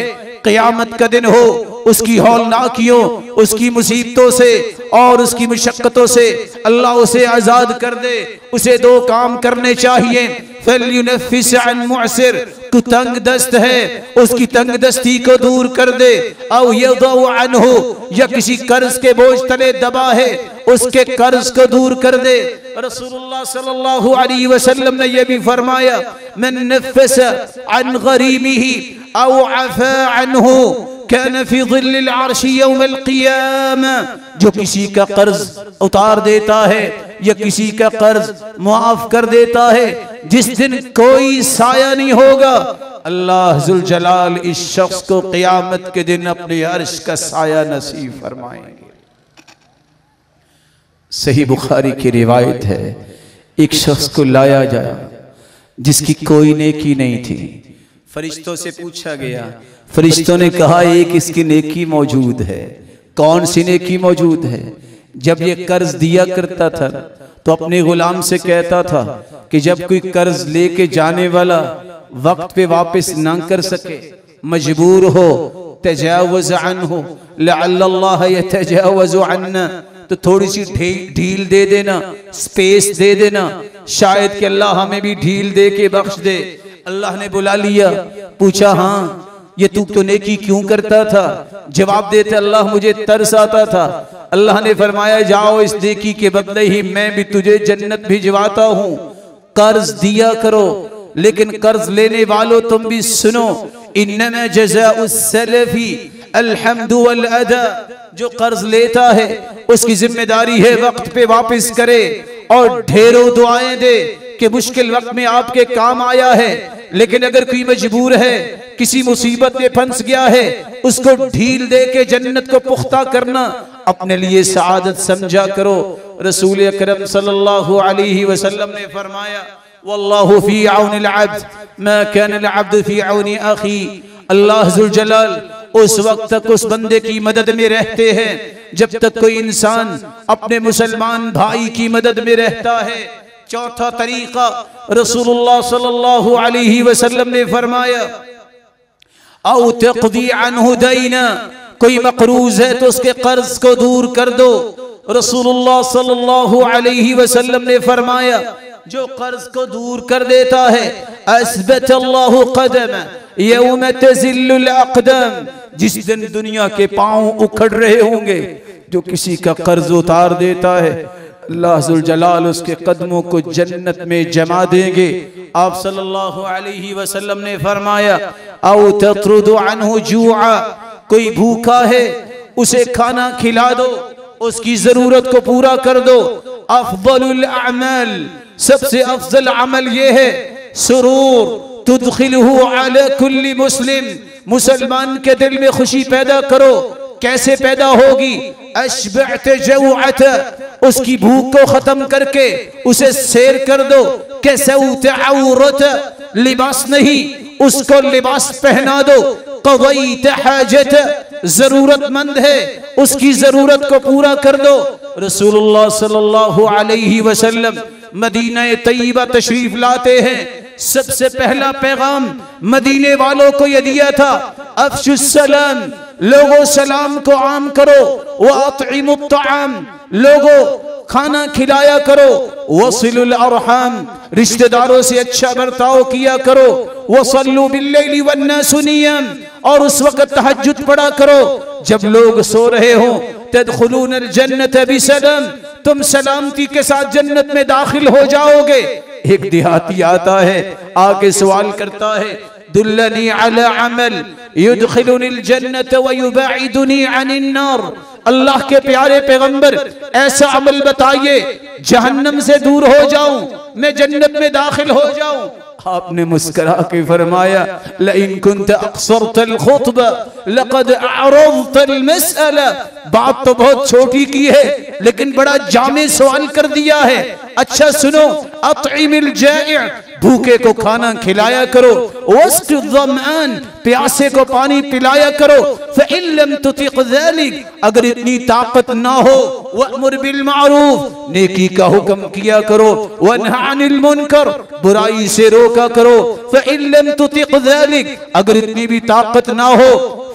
Speaker 1: قیامت کا دن ہو اس کی ہولناکیوں، اس کی مصیبتوں سے اور اس کی مشقتوں سے اللہ اسے آزاد کر دے، اسے دو کام کرنے چاہیے۔ فَلْيُنَفِّسْ عَنْ مُعْسِرٍ، کو تنگ دست ہے اس کی تنگ دستی کو دور کر دے، او يَضَعُ عَنْهُ، یا کسی قرض کے بوجھ تلے دبا ہے اس کے قرض کو دور کر دے۔ رسول اللہ صلی اللہ علیہ وسلم نے یہ بھی فرمایا من نفس عن غریمه او عفا عنه كان في ظل العرش يوم القيامة، جو کسی کا قرض اتار دیتا ہے یا کسی کا قرض معاف کر دیتا ہے جس دن کوئی سایہ نہیں ہوگا، اللہ ذوالجلال اس شخص کو قیامت کے دن اپنے عرش کا سایہ نصیب فرمائیں گے۔ صحیح بخاری کی روایت ہے، ایک شخص کو لایا جایا جس کی کوئی نیکی نہیں تھی، فرشتوں سے پوچھا گیا، فرشتوں نے کہا ایک اس کی نیکی موجود ہے۔ کون سی نیکی موجود ہے؟ جب یہ قرض دیا کرتا تھا تو اپنے غلام سے کہتا تھا کہ جب کوئی قرض لے کے جانے والا وقت پہ واپس نہ کر سکے، مجبور ہو، تجاوز عنہ لعل اللہ یتجاوز عنا، تو تھوڑی سی ڈھیل دے دینا، سپیس دے دینا، شاید کہ اللہ ہمیں بھی ڈھیل دے کے بخش دے۔ اللہ نے بلا لیا، پوچھا ہاں یہ تو تو نیکی کیوں کرتا تھا؟ جواب دیتے اللہ مجھے ترس آتا تھا۔ اللہ نے فرمایا جاؤ اس نیکی کے بدلے ہی میں بھی تجھے جنت بھجواتا ہوں۔ قرض دیا کرو، لیکن قرض لینے والوں تم بھی سنو، انما جزاء السلف الحمد والادا، جو قرض لیتا ہے اس کی ذمہ داری ہے وقت پہ واپس کرے اور ڈھیروں دعائیں دے کہ مشکل وقت میں آپ کے کام آیا ہے۔ لیکن اگر کوئی مجبور ہے، کسی مصیبت میں پھنس گیا ہے، اس کو ڈھیل دے کے جنت کو پختہ کرنا اپنے لیے سعادت سمجھا کرو۔ رسول اکرم صلی اللہ علیہ وسلم نے فرمایا واللہ فی عون العبد ما کان العبد فی عون اخی، اللہ ذوالجلال اس وقت تک اس بندے کی مدد میں رہتے ہیں جب تک کوئی انسان اپنے مسلمان بھائی کی مدد میں رہتا ہے۔ چوتھا طریقہ رسول اللہ صلی اللہ علیہ وسلم نے فرمایا او تقضی عنہ دینا، کوئی مقروض ہے تو اس کے قرض کو دور کر دو۔ رسول اللہ صلی اللہ علیہ وسلم نے فرمایا جو قرض کو دور کر دیتا ہے اثبت اللہ قدم یوم تزل الاقدام، جس دن دنیا کے پاؤں اکھڑ رہے ہوں گے، جو کسی کا قرض اتار دیتا ہے اللہ ذوالجلال اس کے قدموں کو جنت میں جما دیں گے۔ آپ صلی اللہ علیہ وسلم نے فرمایا او تطرد عنہ جوعا، کوئی بھوکا ہے اسے کھانا کھلا دو، اس کی ضرورت کو پورا کر دو۔ افضل الاعمال، سب سے افضل عمل یہ ہے سرور تدخلہ علی کل مسلم، مسلمان کے دل میں خوشی پیدا کرو۔ کیسے پیدا ہوگی؟ اشبعت جوعت، اس کی بھوک کو ختم کر کے اسے سیر کر دو۔ کسوت عورت، لباس نہیں اس کو لباس پہنا دو۔ قضیت حاجت، ضرورت مند ہے اس کی ضرورت کو پورا کر دو۔ رسول اللہ صلی اللہ علیہ وسلم مدینہ طیبہ تشریف لاتے ہیں، سب سے پہلا پیغام مدینے والوں کو یہ دیا تھا افشوا السلام، لوگوں سلام کو عام کرو، وَأَطْعِمُوا الطَّعَامِ، لوگوں کھانا کھلایا کرو، وَصِلُوا الْأَرْحَامِ، رشتہ داروں سے اچھا برتاؤ کیا کرو، وَصَلُّوا بِاللَّيْلِ وَالنَّاسُ نِيَامٌ، اور اس وقت تہجد پڑھا کرو جب لوگ سو رہے ہوں۔ تدخلون الجنت بسلام، تم سلامتی کے ساتھ جنت میں داخل ہو جاؤ گے۔ ایک دیہاتی آتا ہے آگے سوال کرتا ہے دلنی علی عمل یدخلنی الجنت ویبعدنی عن النار، اللہ کے پیارے پیغمبر ایسا عمل بتائیے جہنم سے دور ہو جاؤں، میں جنت میں داخل ہو جاؤں۔ آپ نے مسکرا کے فرمایا لئن كنت اقصرت الخطبہ لقد اعرضت المسئلہ، بات تو بہت چھوٹی کی ہے لیکن بڑا جامع سوال کر دیا ہے۔ اچھا سنو، اطعم الجائع، بھوکے کو کھانا کھلایا کرو، واسق الظمآن، پیاسے کو پانی پلایا کرو، فإن لم تطق ذلك، اگر اتنی طاقت نہ ہو، وأمر بالمعروف، نیکی کا حکم کیا کرو، وانہ عن المنکر، برائی سے روکا کرو، فإن لم تطق ذلك، اگر اتنی بھی طاقت نہ ہو،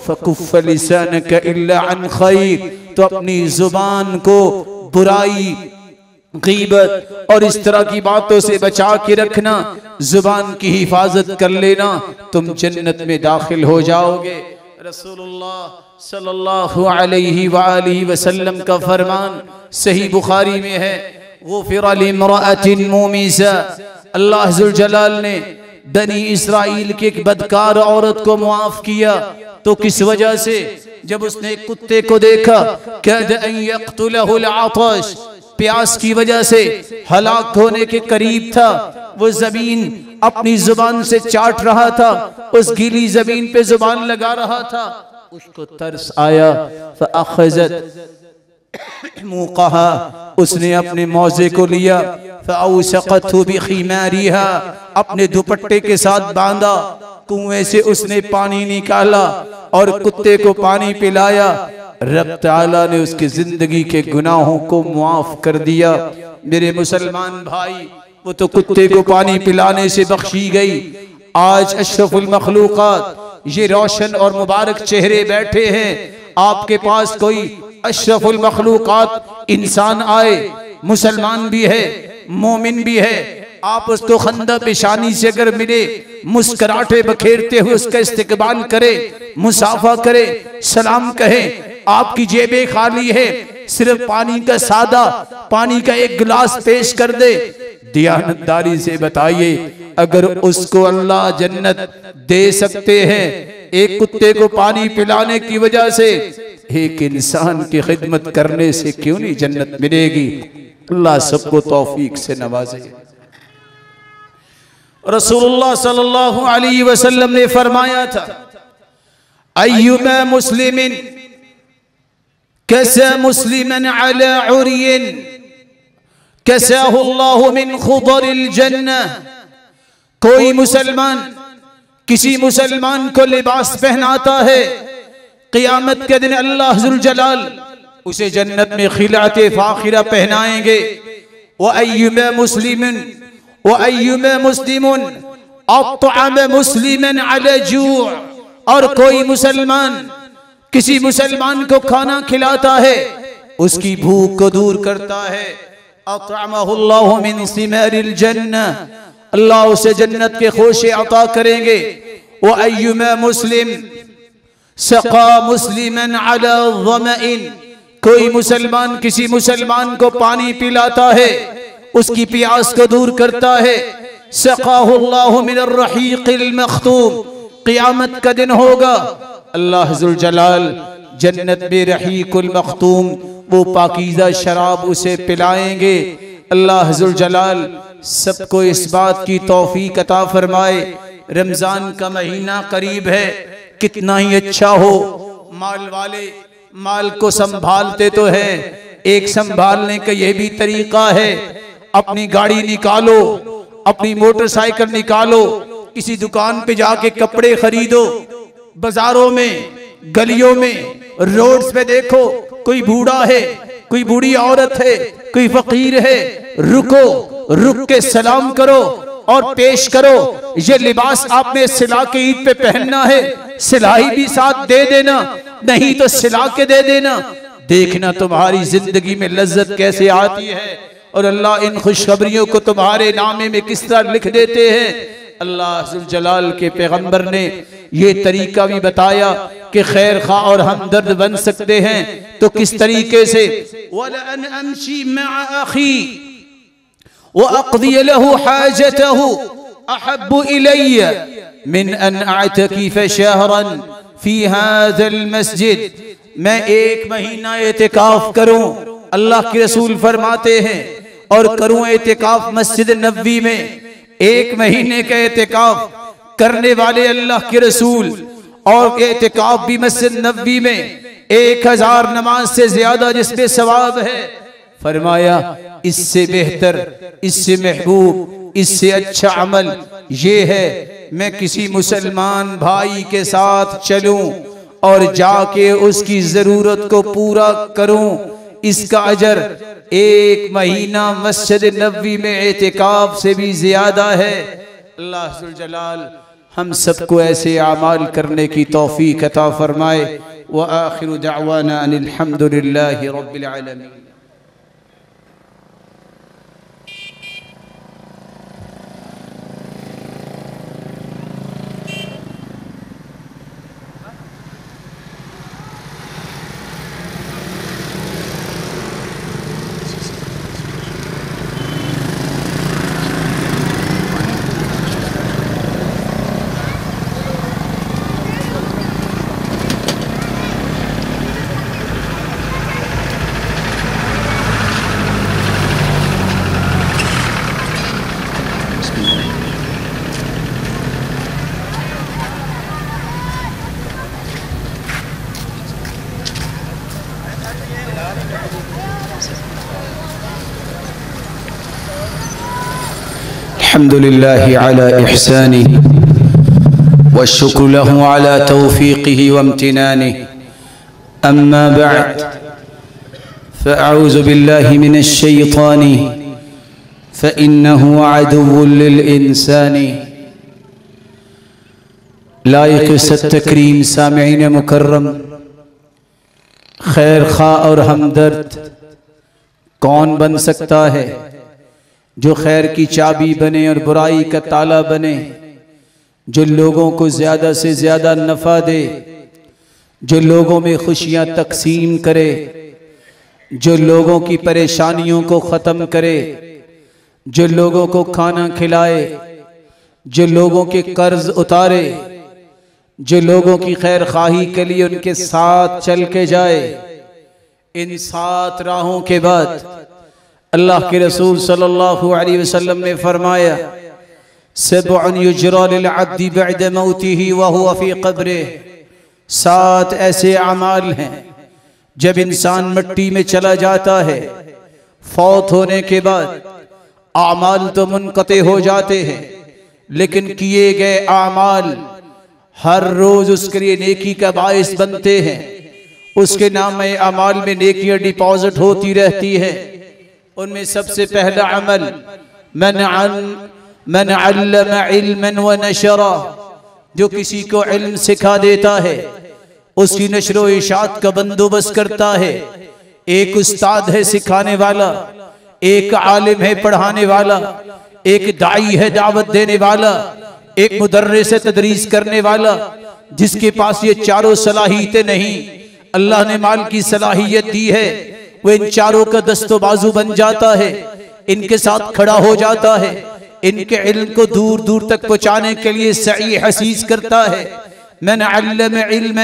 Speaker 1: فَكُفَّ لِسَانَكَ إِلَّا عَنْ خَيْرٍ، تو اپنی زبان کو برائی، غیبت اور اس طرح کی باتوں سے بچا کے رکھنا، زبان کی حفاظت کر لینا، تم جنت میں داخل ہو جاؤ گے۔ رسول اللہ صلی اللہ علیہ وآلہ وسلم کا فرمان صحیح بخاری میں ہے، غفر لامرأة مومسہ، اللہ ذوالجلال نے بنی اسرائیل کی ایک بدکار عورت کو معاف کیا، تو کس وجہ سے؟ جب اس نے ایک کتے کو دیکھا، کاد ان یقتلہ العطش، پیاس کی وجہ سے ہلاک ہونے کے قریب تھا، وہ زمین اپنی زبان سے چاٹ رہا تھا، اس گیلی زمین پہ زبان لگا رہا تھا، اس کو ترس آیا، فأخذت موقعہ، اس نے اپنے موزے کو لیا، فأوسقته بخمارها، اپنے دوپٹے کے ساتھ باندھا، کنویں سے اس نے پانی نکالا اور کتے کو پانی پلایا، رب تعالیٰ نے اس کی زندگی کے گناہوں کو معاف کر دیا۔ میرے مسلمان بھائی، وہ تو کتے کو پانی پلانے سے بخشی گئی، آج اشرف المخلوقات یہ روشن اور مبارک چہرے بیٹھے ہیں، آپ کے پاس کوئی اشرف المخلوقات انسان آئے، مسلمان بھی ہے، مومن بھی ہے، آپ اس کو خندہ پیشانی سے اگر ملے، مسکراہٹے بکھیرتے ہوئے اس کا استقبال کرے، مصافحہ کرے، سلام کہے، آپ کی جیبیں خالی ہے، صرف پانی کا سادہ پانی کا ایک گلاس پیش کر دے، دیانتداری سے بتائیے اگر اس کو اللہ جنت دے سکتے ہیں، ایک کتے کو پانی پلانے کی وجہ سے، ایک انسان کی خدمت کرنے سے کیوں نہیں جنت ملے گی؟ اللہ سب کو توفیق سے نوازے۔ رسول اللہ صلی اللہ علیہ وسلم نے فرمایا تھا، ایما مسلم کسا مسلما علی عری کساہ اللہ من خضر الجنہ، کوئی مسلمان کسی مسلمان کو لباس پہناتا ہے، قیامت کے دن اللہ ذوالجلال اسے جنت میں خلعت فاخرہ پہنائیں گے۔ وَأَيُّمَا مُسْلِمٍ وَأَيُّمَا مُسْلِمٌ أَطْعَمَ مُسْلِمًا عَلَى جُوعٍ، اور کوئی مسلمان کسی مسلمان کو کھانا کھلاتا ہے، اس کی بھوک کو دور کرتا ہے، أَطْعَمَهُ اللَّهُ مِنْ ثِمَارِ الْجَنَّةِ، اللہ اسے جنت کے خوشے عطا کریں گے۔ وَأَيُّمَا مُسْلِمٍ سَقَى مُسْلِمًا عَلَى ظَمَئٍ، کوئی مسلمان کسی مسلمان کو پانی پلاتا ہے، اس کی پیاس کو دور کرتا ہے، سقاہ اللہ من الرحیق المختوم، قیامت کا دن ہوگا، اللہ ذوالجلال جنت میں رحیق المختوم وہ پاکیزہ شراب اسے پلائیں گے۔ اللہ ذوالجلال سب کو اس بات کی توفیق عطا فرمائے۔ رمضان کا مہینہ قریب ہے، کتنا ہی اچھا ہو مال والے مال کو سنبھالتے تو ہیں، ایک سنبھالنے کا یہ بھی طریقہ ہے، اپنی گاڑی نکالو، اپنی موٹر سائیکل نکالو، کسی دکان پہ جا کے کپڑے خریدو، بازاروں میں، گلیوں میں، روڈز پہ دیکھو کوئی بوڑھا ہے، کوئی بوڑھی عورت ہے، کوئی فقیر ہے، رکو، رک کے سلام کرو اور پیش کرو، یہ لباس آپ نے سلا کے عید پہ پہننا ہے، سلائی بھی ساتھ دے دینا، نہیں تو سلا کے دے دینا، دیکھنا تمہاری زندگی میں لذت کیسے آتی ہے، اور اللہ ان خوشخبریوں کو تمہارے نامے میں کس طرح لکھ دیتے ہیں۔ اللہ ذوالجلال کے پیغمبر نے یہ طریقہ بھی بتایا کہ خیر خواہ اور ہمدرد بن سکتے ہیں، تو کس طریقے سے؟ وَلَأَنْ أَمْشِي مَعَ أَخِي وَأَقْضِيَ لَهُ حَاجَتَهُ أَحَبُّ إِلَيَّ مِنْ أَنْ أَعْتَكِفَ شَهْرًا فِي هَذَا الْمَسْجِدِ، میں ایک مہینہ اعتکاف کروں، اللہ کے رسول فرماتے ہیں، اور کروں اعتکاف مسجد نبوی میں، ایک مہینے کا اعتکاف کرنے والے اللہ کے رسول، اور اعتکاف بھی مسجد نبوی میں ایک ہزار نماز سے زیادہ جس میں ثواب ہے، فرمایا اس سے بہتر، اس سے محبوب، اس سے اچھا عمل یہ ہے میں کسی مسلمان بھائی کے ساتھ چلوں اور جا کے اس کی ضرورت کو پورا کروں، اس کا اجر ایک مہینہ مسجد نبوی میں اعتکاف سے بھی زیادہ ہے۔ اللہ ذوالجلال
Speaker 2: ہم سب کو ایسے اعمال کرنے کی توفیق عطا فرمائے۔ وآخر دعوانا ان الحمد للہ رب العالمین۔ الحمد لله على إحسانه والشكر له على توفيقه وامتنانه. أما بعد فأعوذ بالله من الشيطان فإنه عدو للإنسان. لائق ست تکریم سامعین مکرم، خیر خواہ اور ہمدرد کون بن سکتا ہے جو خیر کی چابی بنے اور برائی کا تالا بنے، جو لوگوں کو زیادہ سے زیادہ نفع دے، جو لوگوں میں خوشیاں تقسیم کرے، جو لوگوں کی پریشانیوں کو ختم کرے، جو لوگوں کو کھانا کھلائے، جو لوگوں کے قرض اتارے، جو لوگوں کی خیر خواہی کے لیے ان کے ساتھ چل کے جائے۔ ان سات راہوں کے بعد اللہ کے رسول صلی اللہ علیہ وسلم نے فرمایا سبع یجرى للعبد بعد موته وهو في قبره۔ سات ایسے اعمال ہیں جب انسان مٹی میں چلا جاتا ہے، فوت ہونے کے بعد اعمال تو منقطع ہو جاتے ہیں، لیکن کیے گئے اعمال ہر روز اس کے لیے نیکی کا باعث بنتے ہیں۔ اس کے نام اعمال میں نیکیاں ڈپازٹ ہوتی رہتی ہیں۔ ان میں سب سے پہلا عمل من من علم علما ونشرا، جو کسی کو علم سکھا دیتا ہے، اس کی نشر و اشاعت کا بندوبست کرتا ہے۔ ایک استاد ہے سکھانے والا، ایک عالم ہے پڑھانے والا، ایک داعی ہے دعوت دینے والا، ایک مدرس ہے تدریس کرنے والا۔ جس کے پاس یہ چاروں صلاحیتیں نہیں، اللہ نے مال کی صلاحیت دی ہے، وہ ان چاروں کا دست و بازو بن جاتا ہے، ان کے ساتھ کھڑا ہو جاتا ہے، ان کے علم کو دور دور تک پہنچانے کے لیے سعی حسیس کرتا ہے۔ من علم علما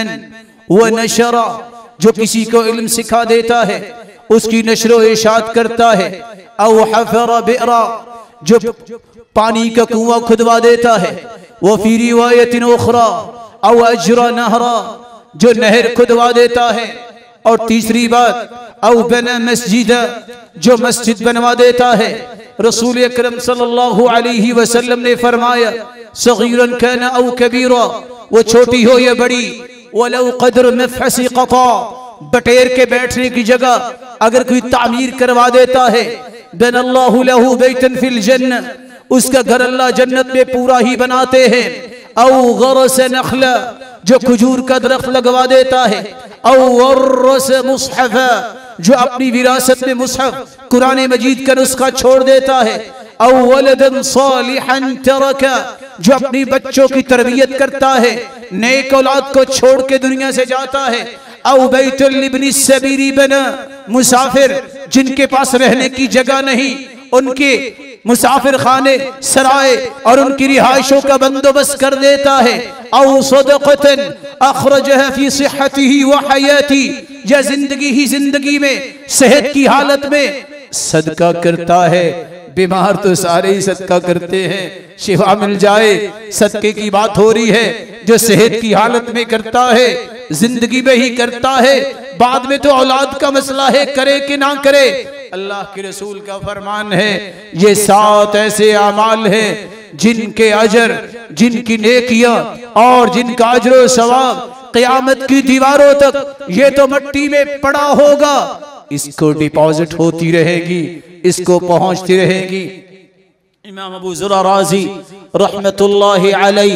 Speaker 2: ونشر، جو کسی کو علم سکھا دیتا ہے اس کی نشر و اشاعت کرتا ہے۔ او حفر بئرا، جو پانی کا کنواں کھدوا دیتا ہے۔ وفی روایت اخرى او اجرى نہرا، جو نہر کھدوا دیتا ہے۔ اور تیسری بات او بنا مسجد، جو مسجد بنوا دیتا ہے۔ رسول اکرم صلی اللہ علیہ وسلم نے فرمایا صغیرا کان او کبیرا، وہ چھوٹی ہو یا بڑی، ولو قدر مفحص قطا، بٹیر کے بیٹھنے کی جگہ اگر کوئی تعمیر کروا دیتا ہے۔ بن اللہ له بیتا فی الجنہ، اس کا گھر اللہ جنت میں پورا ہی بناتے ہیں۔ او غرس نخلا، جو کھجور کا درخت لگوا دیتا ہے۔ او ورث مصحف، جو اپنی وراثت میں مصحف قرآن مجید کا نسخہ چھوڑ دیتا ہے۔ او ولدا صالحا ترکا، جو اپنی بچوں کی تربیت کرتا ہے، نیک اولاد کو چھوڑ کے دنیا سے جاتا ہے۔ او بیت لابن السبیل بنا، مسافر جن کے پاس رہنے کی جگہ نہیں، ان کے مسافر خانے سرائے اور ان کی رہائشوں کا بندوبست کر دیتا ہے۔ او صدقۃ اخرجها فی صحته وحیاته، یا زندگی ہی زندگی میں صحت کی حالت میں صدقہ کرتا ہے۔ بیمار تو سارے ہی صدقہ کرتے ہیں، شفا مل جائے صدقے کی بات ہو رہی ہے۔ جو صحت کی حالت میں کرتا ہے، زندگی میں ہی کرتا ہے، بعد میں تو اولاد کا مسئلہ ہے کرے کہ نہ کرے۔ اللہ کے رسول کا فرمان ہے یہ سات ایسے اعمال ہیں جن کے اجر، جن کی نیکیاں اور جن کا اجر و ثواب قیامت کی دیواروں تک یہ تو مٹی میں پڑا ہوگا، اس کو ڈپازٹ ہوتی رہے گی، اس کو پہنچتی رہے گی۔ امام ابو ذر رازی رحمت اللہ علیہ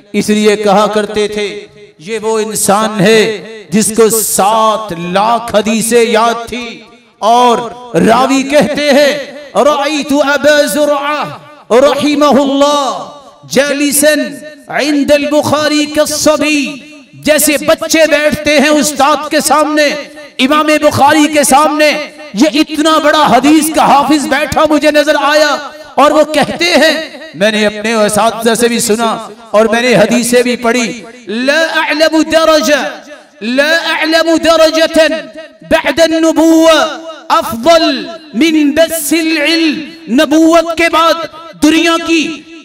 Speaker 2: اس لیے کہا کرتے تھے یہ وہ انسان ہے جس کو سات لاکھ حدیثیں یاد تھی، اور راوی کہتے ہیں رأیت ابا زرعہ رحمہ اللہ جالسا عند البخاری کالصبی، جیسے بچے بیٹھتے ہیں استاد کے سامنے، امام بخاری کے سامنے، یہ اتنا بڑا حدیث کا حافظ بیٹھا مجھے نظر آیا، اور وہ کہتے ہیں میں نے اپنے اساتذہ سے بھی سنا اور میں نے حدیثیں بھی پڑھی، لا اعلم درجہ لا اعلم درجة بعد النبوة افضل من بث العلم، نبوت کے بعد دنیا کی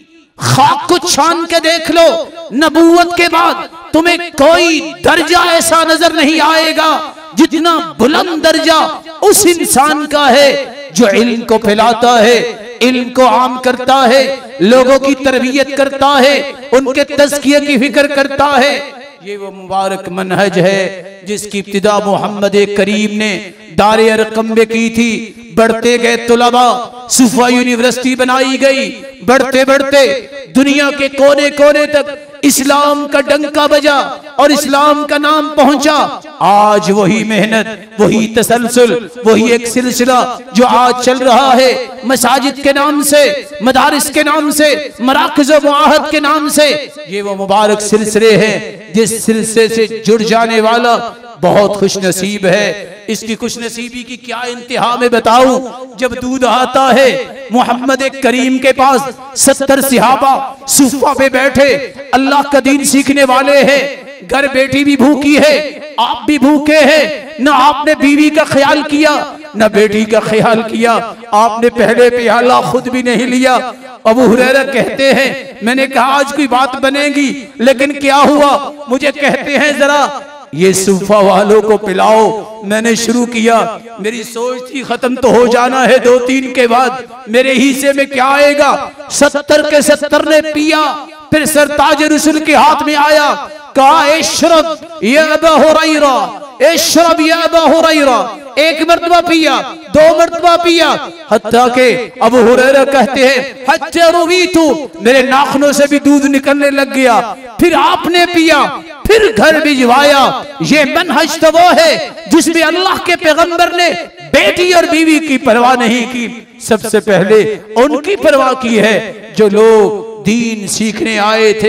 Speaker 2: خاک کو چھان کے دیکھ لو، نبوت کے بعد تمہیں کوئی درجہ ایسا نظر نہیں آئے گا جتنا بلند درجہ اس انسان کا ہے جو علم کو پھیلاتا ہے، علم کو عام کرتا ہے، لوگوں کی تربیت کرتا ہے، ان کے تزکیہ کی فکر کرتا ہے۔ یہ وہ مبارک منہج ہے جس کی ابتدا محمد کریم نے دار ارقم میں کی تھی۔ بڑھتے گئے طلباء، صوفہ یونیورسٹی بنائی گئی، بڑھتے بڑھتے دنیا کے کونے کونے تک اسلام کا ڈنکا بجا اور اسلام کا نام پہنچا۔ آج وہی محنت، وہی تسلسل، وہی ایک سلسلہ جو آج چل رہا ہے، مساجد کے نام سے، مدارس کے نام سے، مراکز و معاہد کے نام سے، یہ وہ مبارک سلسلے ہیں جس سلسلے سے جڑ جانے والا بہت خوش نصیب ہے۔ اس کی خوش نصیبی کی کیا انتہا میں بتاؤں، جب دودھ آتا ہے محمد کریم کے پاس، ستر صحابہ صفہ پہ بیٹھے اللہ کا دین سیکھنے والے ہیں، گھر بیٹی بھی بھوکی ہے، آپ بھی بھوکے ہیں، نہ آپ نے بیوی کا خیال کیا نہ بیٹی کا خیال کیا، آپ نے پہلے پیالہ خود بھی نہیں لیا۔ ابو ہریرہ کہتے ہیں میں نے کہا آج کوئی بات بنے گی، لیکن کیا ہوا، مجھے کہتے ہیں ذرا یہ صوفہ والوں کو پلاؤ۔ میں نے شروع کیا، میری سوچ تھی ختم تو ہو جانا ہے دو تین کے بعد، میرے حصے میں کیا آئے گا، ستر کے ستر نے پیا، پھر سرتاج رسول کے ہاتھ میں آیا، کہا اشرب یا ابا ہریرہ، اشرب یا ابا ہریرہ، ایک مرتبہ پیا، دو مرتبہ پیا، حتیٰ کہ ابو ہریرہ کہتے ہیں حتی رویتو، میرے ناخنوں سے بھی دودھ نکلنے لگ گیا، پھر آپ نے پیا، پھر گھر بھجوایا۔ یہ منہج تو وہ ہے جس میں اللہ کے پیغمبر نے بیٹی اور بیوی کی پرواہ نہیں کی، سب سے پہلے ان کی پرواہ کی ہے جو لوگ دین سیکھنے آئے تھے۔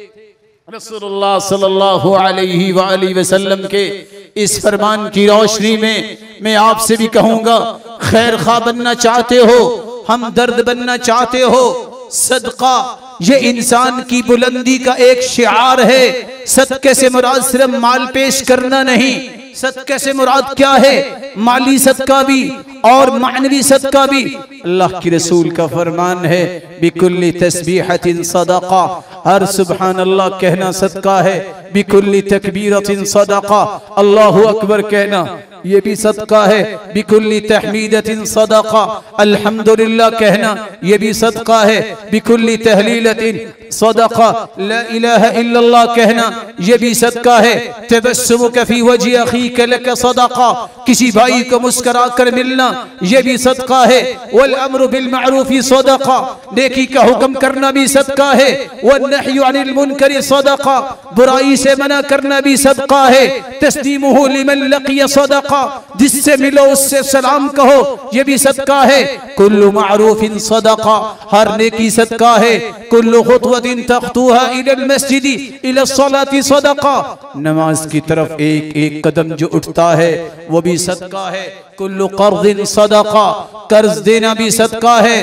Speaker 2: رسول اللہ صلی اللہ علیہ وآلہ وسلم کے اس فرمان کی روشنی میں میں آپ سے بھی کہوں گا، خیر خواہ بننا چاہتے ہو، ہم درد بننا چاہتے ہو، صدقہ یہ انسان کی بلندی کا ایک شعار ہے۔ صدقے سے مراد صرف مال پیش کرنا نہیں، صدقے سے مراد کیا ہے، مالی صدقہ بھی اور معنوی صدقہ بھی۔ اللہ کی رسول کا فرمان ہے بِكُلِّ تَسْبِيحَةٍ صَدَقَةٍ، ہر سبحان اللہ کہنا صدقہ ہے، بِكُلِّ تَكْبِيرَةٍ صَدَقَةٍ، اللہ اکبر کہنا یہ بھی صدقہ ہے، بِكُلِّ تَحْمِيدَةٍ صَدَقَةٍ، الحمدللہ کہنا یہ بھی صدقہ ہے، بِكُلِّ تَحْلِيلَةٍ صَدَقَةٍ، لا الہ الا اللہ کہنا یہ بھی صدقہ ہے، تَبَسُّمُكَ فِي وَجْهِ أَخِيكَ لَكَ صَدَقَةٍ، کسی بھائی کو مسکرا کر ملنا یہ بھی صدقہ ہے، وَالْأَمْرُ بِالْمَعْرُوفِ صَدَقَةٍ، نیکی کا حکم کرنا بھی صدقہ ہے، وَالنَّحْيُ عَنِ الْمُنْكَرِ صَدَقَةٍ، برائی سے منع کرنا بھی صدقہ ہے، تَسْلِيمُهُ لِمَنْ لَقِيَ صَدَقَةٍ، جس سے ملو اس سے سلام کہو یہ بھی صدقہ ہے، کل معروف صدقہ، ہر نیکی صدقہ ہے، کل خطوۃ تخطوها الى المسجد الى الصلاة صدقہ، نماز کی طرف ایک ایک قدم جو اٹھتا ہے وہ بھی صدقہ ہے، کل قرض صدقہ، قرض دینا بھی صدقہ ہے،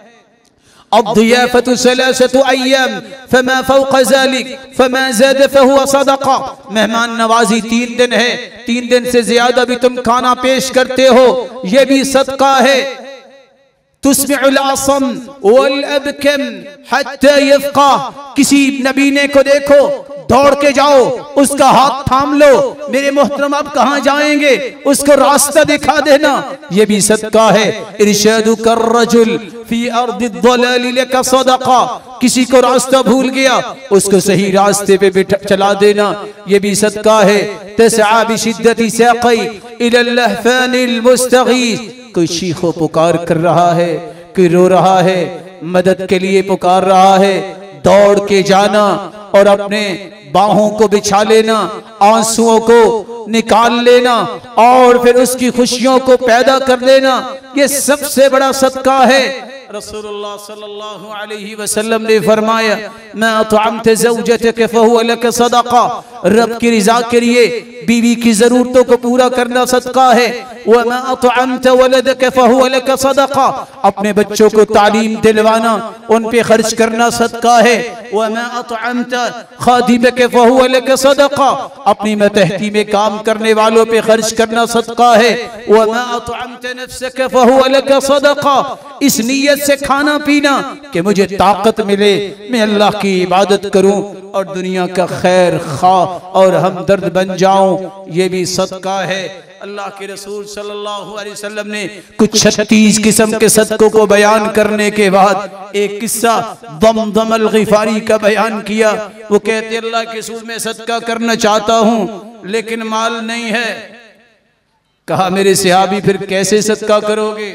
Speaker 2: الضیافة ثلاثة ایام فما فوق ذلك فما زاد فهو صدقہ، مہمان نوازی تین دن ہے، تین دن سے زیادہ بھی تم کھانا پیش کرتے ہو یہ بھی صدقہ ہے، تسمع العصم والابکم حتی یفقہ، کسی نبینے کو دیکھو دوڑ کے جاؤ اس کا ہاتھ تھام لو، میرے محترم آپ کہاں جائیں گے اس کو راستہ دکھا دینا یہ بھی صدقہ ہے، ارشادک الرجل فی ارض الضلال لک صدقہ، کسی کو راستہ بھول گیا اس کو صحیح راستے پہ چلا دینا یہ بھی صدقہ ہے، تسعى بشدت ساقی الى اللهفان المستغیث، کوئی شیخ و پکار کر رہا ہے، کوئی رو رہا ہے، مدد کے لیے پکار رہا ہے، دوڑ کے جانا اور اپنے باہوں کو بچھا لینا، آنسوؤں کو نکال لینا اور پھر اس کی خوشیوں کو پیدا کر دینا، یہ سب سے بڑا صدقہ ہے۔ رسول اللہ صلی اللہ علیہ وسلم نے فرمایا ما اطعمت زوجتك فهو لك صدقہ، رب کی رضا کے لیے بیوی کی ضرورتوں کو پورا کرنا صدقہ ہے۔ وما اطعمت ولدك فهو لك صدقہ، اپنے بچوں کو تعلیم دلوانا، ان پہ خرچ کرنا صدقہ ہے۔ وما اطعمت خادمك فهو لك صدقہ، اپنی متحدی میں کام کرنے والوں پہ خرچ کرنا صدقہ ہے۔ وما اطعمت نفسك فهو لك صدقہ، اس نیت سے کھانا پینا کہ مجھے طاقت ملے، میں اللہ کی عبادت کروں اور دنیا کا خیر خواہ اور ہمدرد بن جاؤں، یہ بھی صدقہ ہے۔ اللہ کے رسول صلی اللہ علیہ وسلم نے کچھ چھتیس قسم کے صدقوں کو بیان کرنے کے بعد ایک قصہ ضمضم الغفاری کا بیان کیا۔ وہ کہتے اللہ کے رسول میں صدقہ کرنا چاہتا ہوں لیکن مال نہیں ہے۔ کہا میرے صحابی پھر کیسے صدقہ کرو گے؟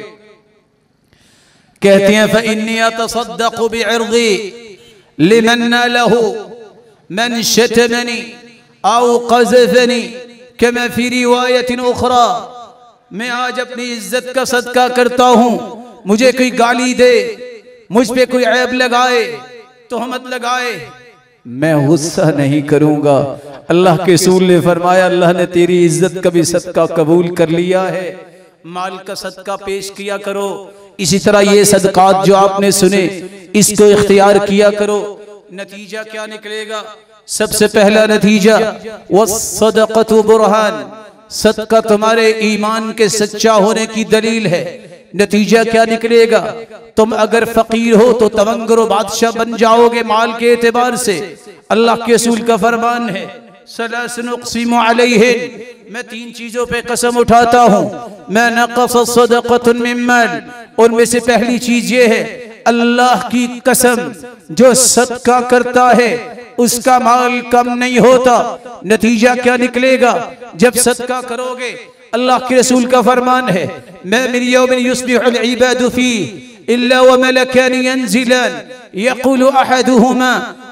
Speaker 2: کہتے ہیں فَإِنِّي أَتَصَدَّقُ بِعِرْضِي لِمَنَّ لَهُ مَنْ شَتَمَنِي أَوْ قَذَفَنِي كَمَا فِي رِوَایَةٍ أُخْرَى، میں آج اپنی عزت کا صدقہ کرتا ہوں، مجھے کوئی گالی دے، مجھ پہ کوئی عیب لگائے، تہمت لگائے، میں غصہ نہیں کروں گا۔ اللہ کے رسول نے فرمایا اللہ نے تیری عزت کا بھی صدقہ قبول کر لیا ہے، مال کا صدقہ پیش کیا کرو۔ اسی طرح یہ صدقات جو آپ نے سنے اس کو اختیار کیا کرو۔ نتیجہ کیا نکلے گا؟ سب سے پہلا نتیجہ وَالصَّدَقَةُ بُرْحَانٌ، صدقہ تمہارے ایمان کے سچا ہونے کی دلیل ہے۔ نتیجہ کیا نکلے گا؟ تم اگر فقیر ہو تو تونگر و بادشاہ بن جاؤ گے مال کے اعتبار سے۔ اللہ کے رسول کا فرمان ہے ثلاث اقسم علیہن، میں تین چیزوں پہ قسم اٹھاتا ہوں میں نقص صدقۃ من مال، ان میں سے پہلی چیز یہ ہے اللہ کی قسم جو صدقہ کرتا ہے اس کا مال کم نہیں ہوتا۔ نتیجہ کیا نکلے گا جب صدقہ کرو گے؟ اللہ کے رسول کا فرمان ہے ما من یوم یصبح العباد فیہ الا وملکان ینزلان یقول احدہما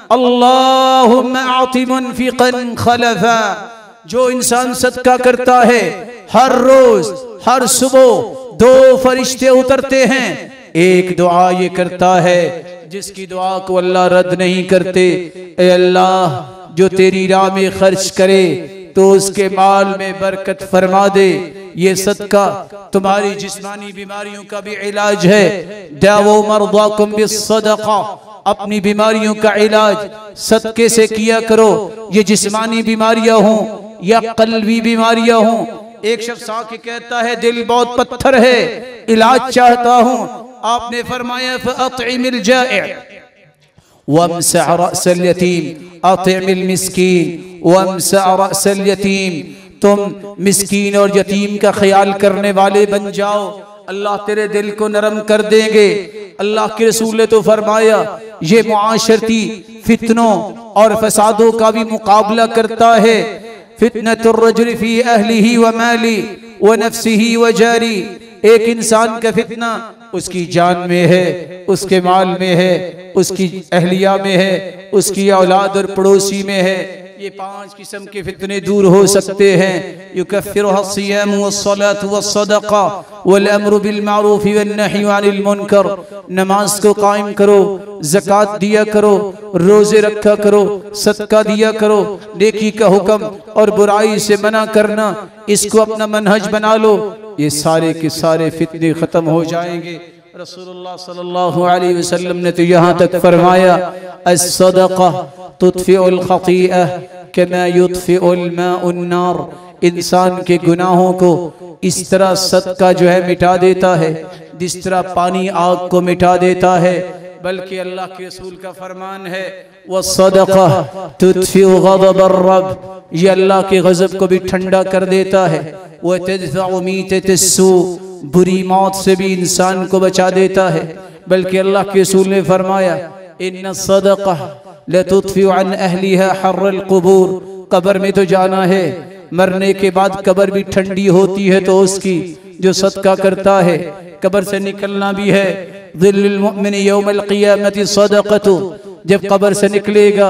Speaker 2: اللہم اعط منفقا خلفا، جو انسان صدقہ کرتا ہے ہر روز ہر صبح دو فرشتے اترتے ہیں، ایک دعا یہ کرتا ہے جس کی دعا کو اللہ رد نہیں کرتے، اے اللہ جو تیری راہ میں خرچ کرے تو اس کے مال میں برکت فرما دے۔ یہ صدقہ تمہاری جسمانی بیماریوں کا بھی علاج ہے۔ دعو مرضاکم بالصدقہ، اپنی بیماریوں کا علاج صدقے سے کیا کرو، یہ جسمانی بیماریاں ہوں یا قلبی بیماریاں ہوں۔ ایک شخص آ کے کہتا ہے دل بہت پتھر ہے، علاج چاہتا ہوں، آپ نے فرمایا فَأَطْعِمِ الْجَائِعِ وَامْسَعْ رَأْسَ الْيَتِيمِ، اطعم المسکین وَامْسَعْ رَأْسَ الْيَتِيمِ، تم مسکین اور یتیم کا خیال کرنے والے بن جاؤ، اللہ تیرے دل کو نرم کر دیں گے۔ اللہ کے رسول نے تو فرمایا یہ معاشرتی فتنوں اور فسادوں کا بھی مقابلہ کرتا ہے۔ فتنة الرجل فی اہلہ ومالی ونفسہ وجاری، ایک انسان کا فتنہ اس کی جان میں ہے، اس کے مال میں ہے، اس کی اہلیہ میں ہے، اس کی اولاد اور پڑوسی میں ہے۔ یہ پانچ قسم کے فتنے دور ہو سکتے ہیں۔ یکفرها الصیام والصلاة والصدقہ والامر بالمعروف والنہی عن المنکر، نماز کو قائم کرو، زکوٰۃ دیا کرو، روزے رکھا کرو، صدقہ دیا کرو، نیکی کا حکم اور برائی سے منع کرنا، اس کو اپنا منہج بنا لو، یہ سارے کے سارے فتنے ختم ہو جائیں گے۔ رسول اللہ صلی اللہ علیہ وسلم نے تو یہاں تک فرمایا الصدقہ تطفئ الخطیئہ کما یطفئ الماء النار، انسان کے گناہوں کو اس طرح صدقہ جو ہے مٹا دیتا ہے جس طرح پانی آگ کو مٹا دیتا ہے۔ بلکہ اللہ کے رسول کا فرمان ہے والصدقہ تطفئ غضب الرب، یہ اللہ کے غضب کو بھی ٹھنڈا کر دیتا ہے۔ وتدفع میتۃ السوء، بری موت سے بھی انسان کو بچا دیتا ہے۔ بلکہ اللہ کے رسول نے فرمایا ان الصدقہ لتطفئ عن اہلها حر القبور، قبر میں تو جانا ہے، مرنے کے بعد قبر بھی ٹھنڈی ہوتی ہے تو اس کی جو صدقہ کرتا ہے، قبر سے نکلنا بھی ہے۔ ظل المؤمن یوم القیامت صدقۃ، جب قبر سے نکلے گا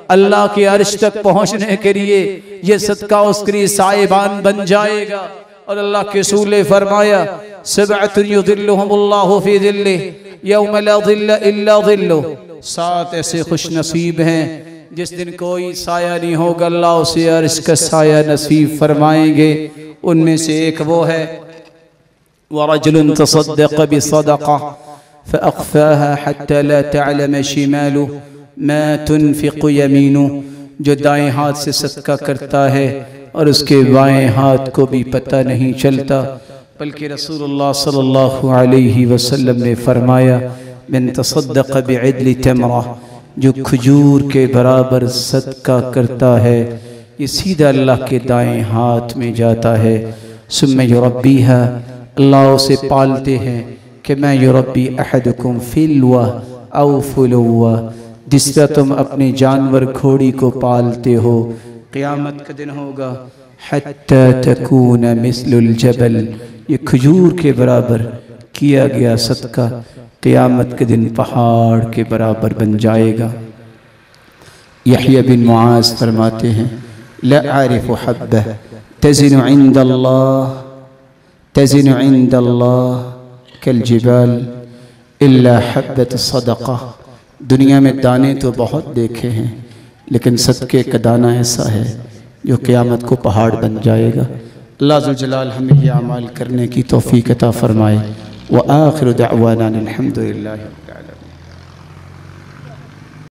Speaker 2: اللہ کے عرش تک پہنچنے کے لیے یہ صدقہ اس کے لیے سائبان بن جائے گا۔ اور اللہ کے رسول نے فرمایا سبعۃ یظلھم اللہ فی ظلہ یوم لا ظل الا ظلہ، سات ایسے خوش نصیب ہیں جس دن کوئی سایہ نہیں ہوگا، اللہ اسے عرش کا سایہ نصیب فرمائیں گے۔ ان میں سے ایک وہ ہے وَرَجُلٌ تَصَدَّقَ بِصَدَقَةٍ فَأَخْفَاهَا حَتَّى لَا تَعْلَمَ شِمَالُهُ مَا تُنْفِقُ يَمِينُهُ، جو دائیں ہاتھ سے صدقہ کرتا ہے اور اس کے بائیں ہاتھ کو بھی پتہ نہیں چلتا، بلکہ رسول اللہ صلی اللہ علیہ وسلم نے فرمایا من تصدق بعدل تمرہ، جو کھجور کے برابر صدقہ کرتا ہے یہ سیدھا اللہ کے دائیں ہاتھ میں جاتا ہے۔ ثم یربیہا، اللہ اسے پالتے ہیں کہ میں یربی احدکم فلوہ او فلوہ، جس طرح تم اپنے جانور گھوڑی کو پالتے ہو، قیامت کا دن ہوگا حتی تکون مثل الجبل، یہ کھجور کے برابر کیا گیا صدقہ قیامت کے دن پہاڑ کے برابر بن جائے گا۔ یحییٰ بن معاذ فرماتے ہیں لا اعرف حبہ تزن عند اللہ تزن عند اللہ کالجبال الا حبۃ صدقہ، دنیا میں دانے تو بہت دیکھے ہیں لیکن صدقے کا دانہ ایسا ہے جو قیامت کو پہاڑ بن جائے گا۔ اللہ ذو الجلال ہمیں یہ اعمال کرنے کی توفیق عطا فرمائے۔ وآخر دعوانا الحمد للہ۔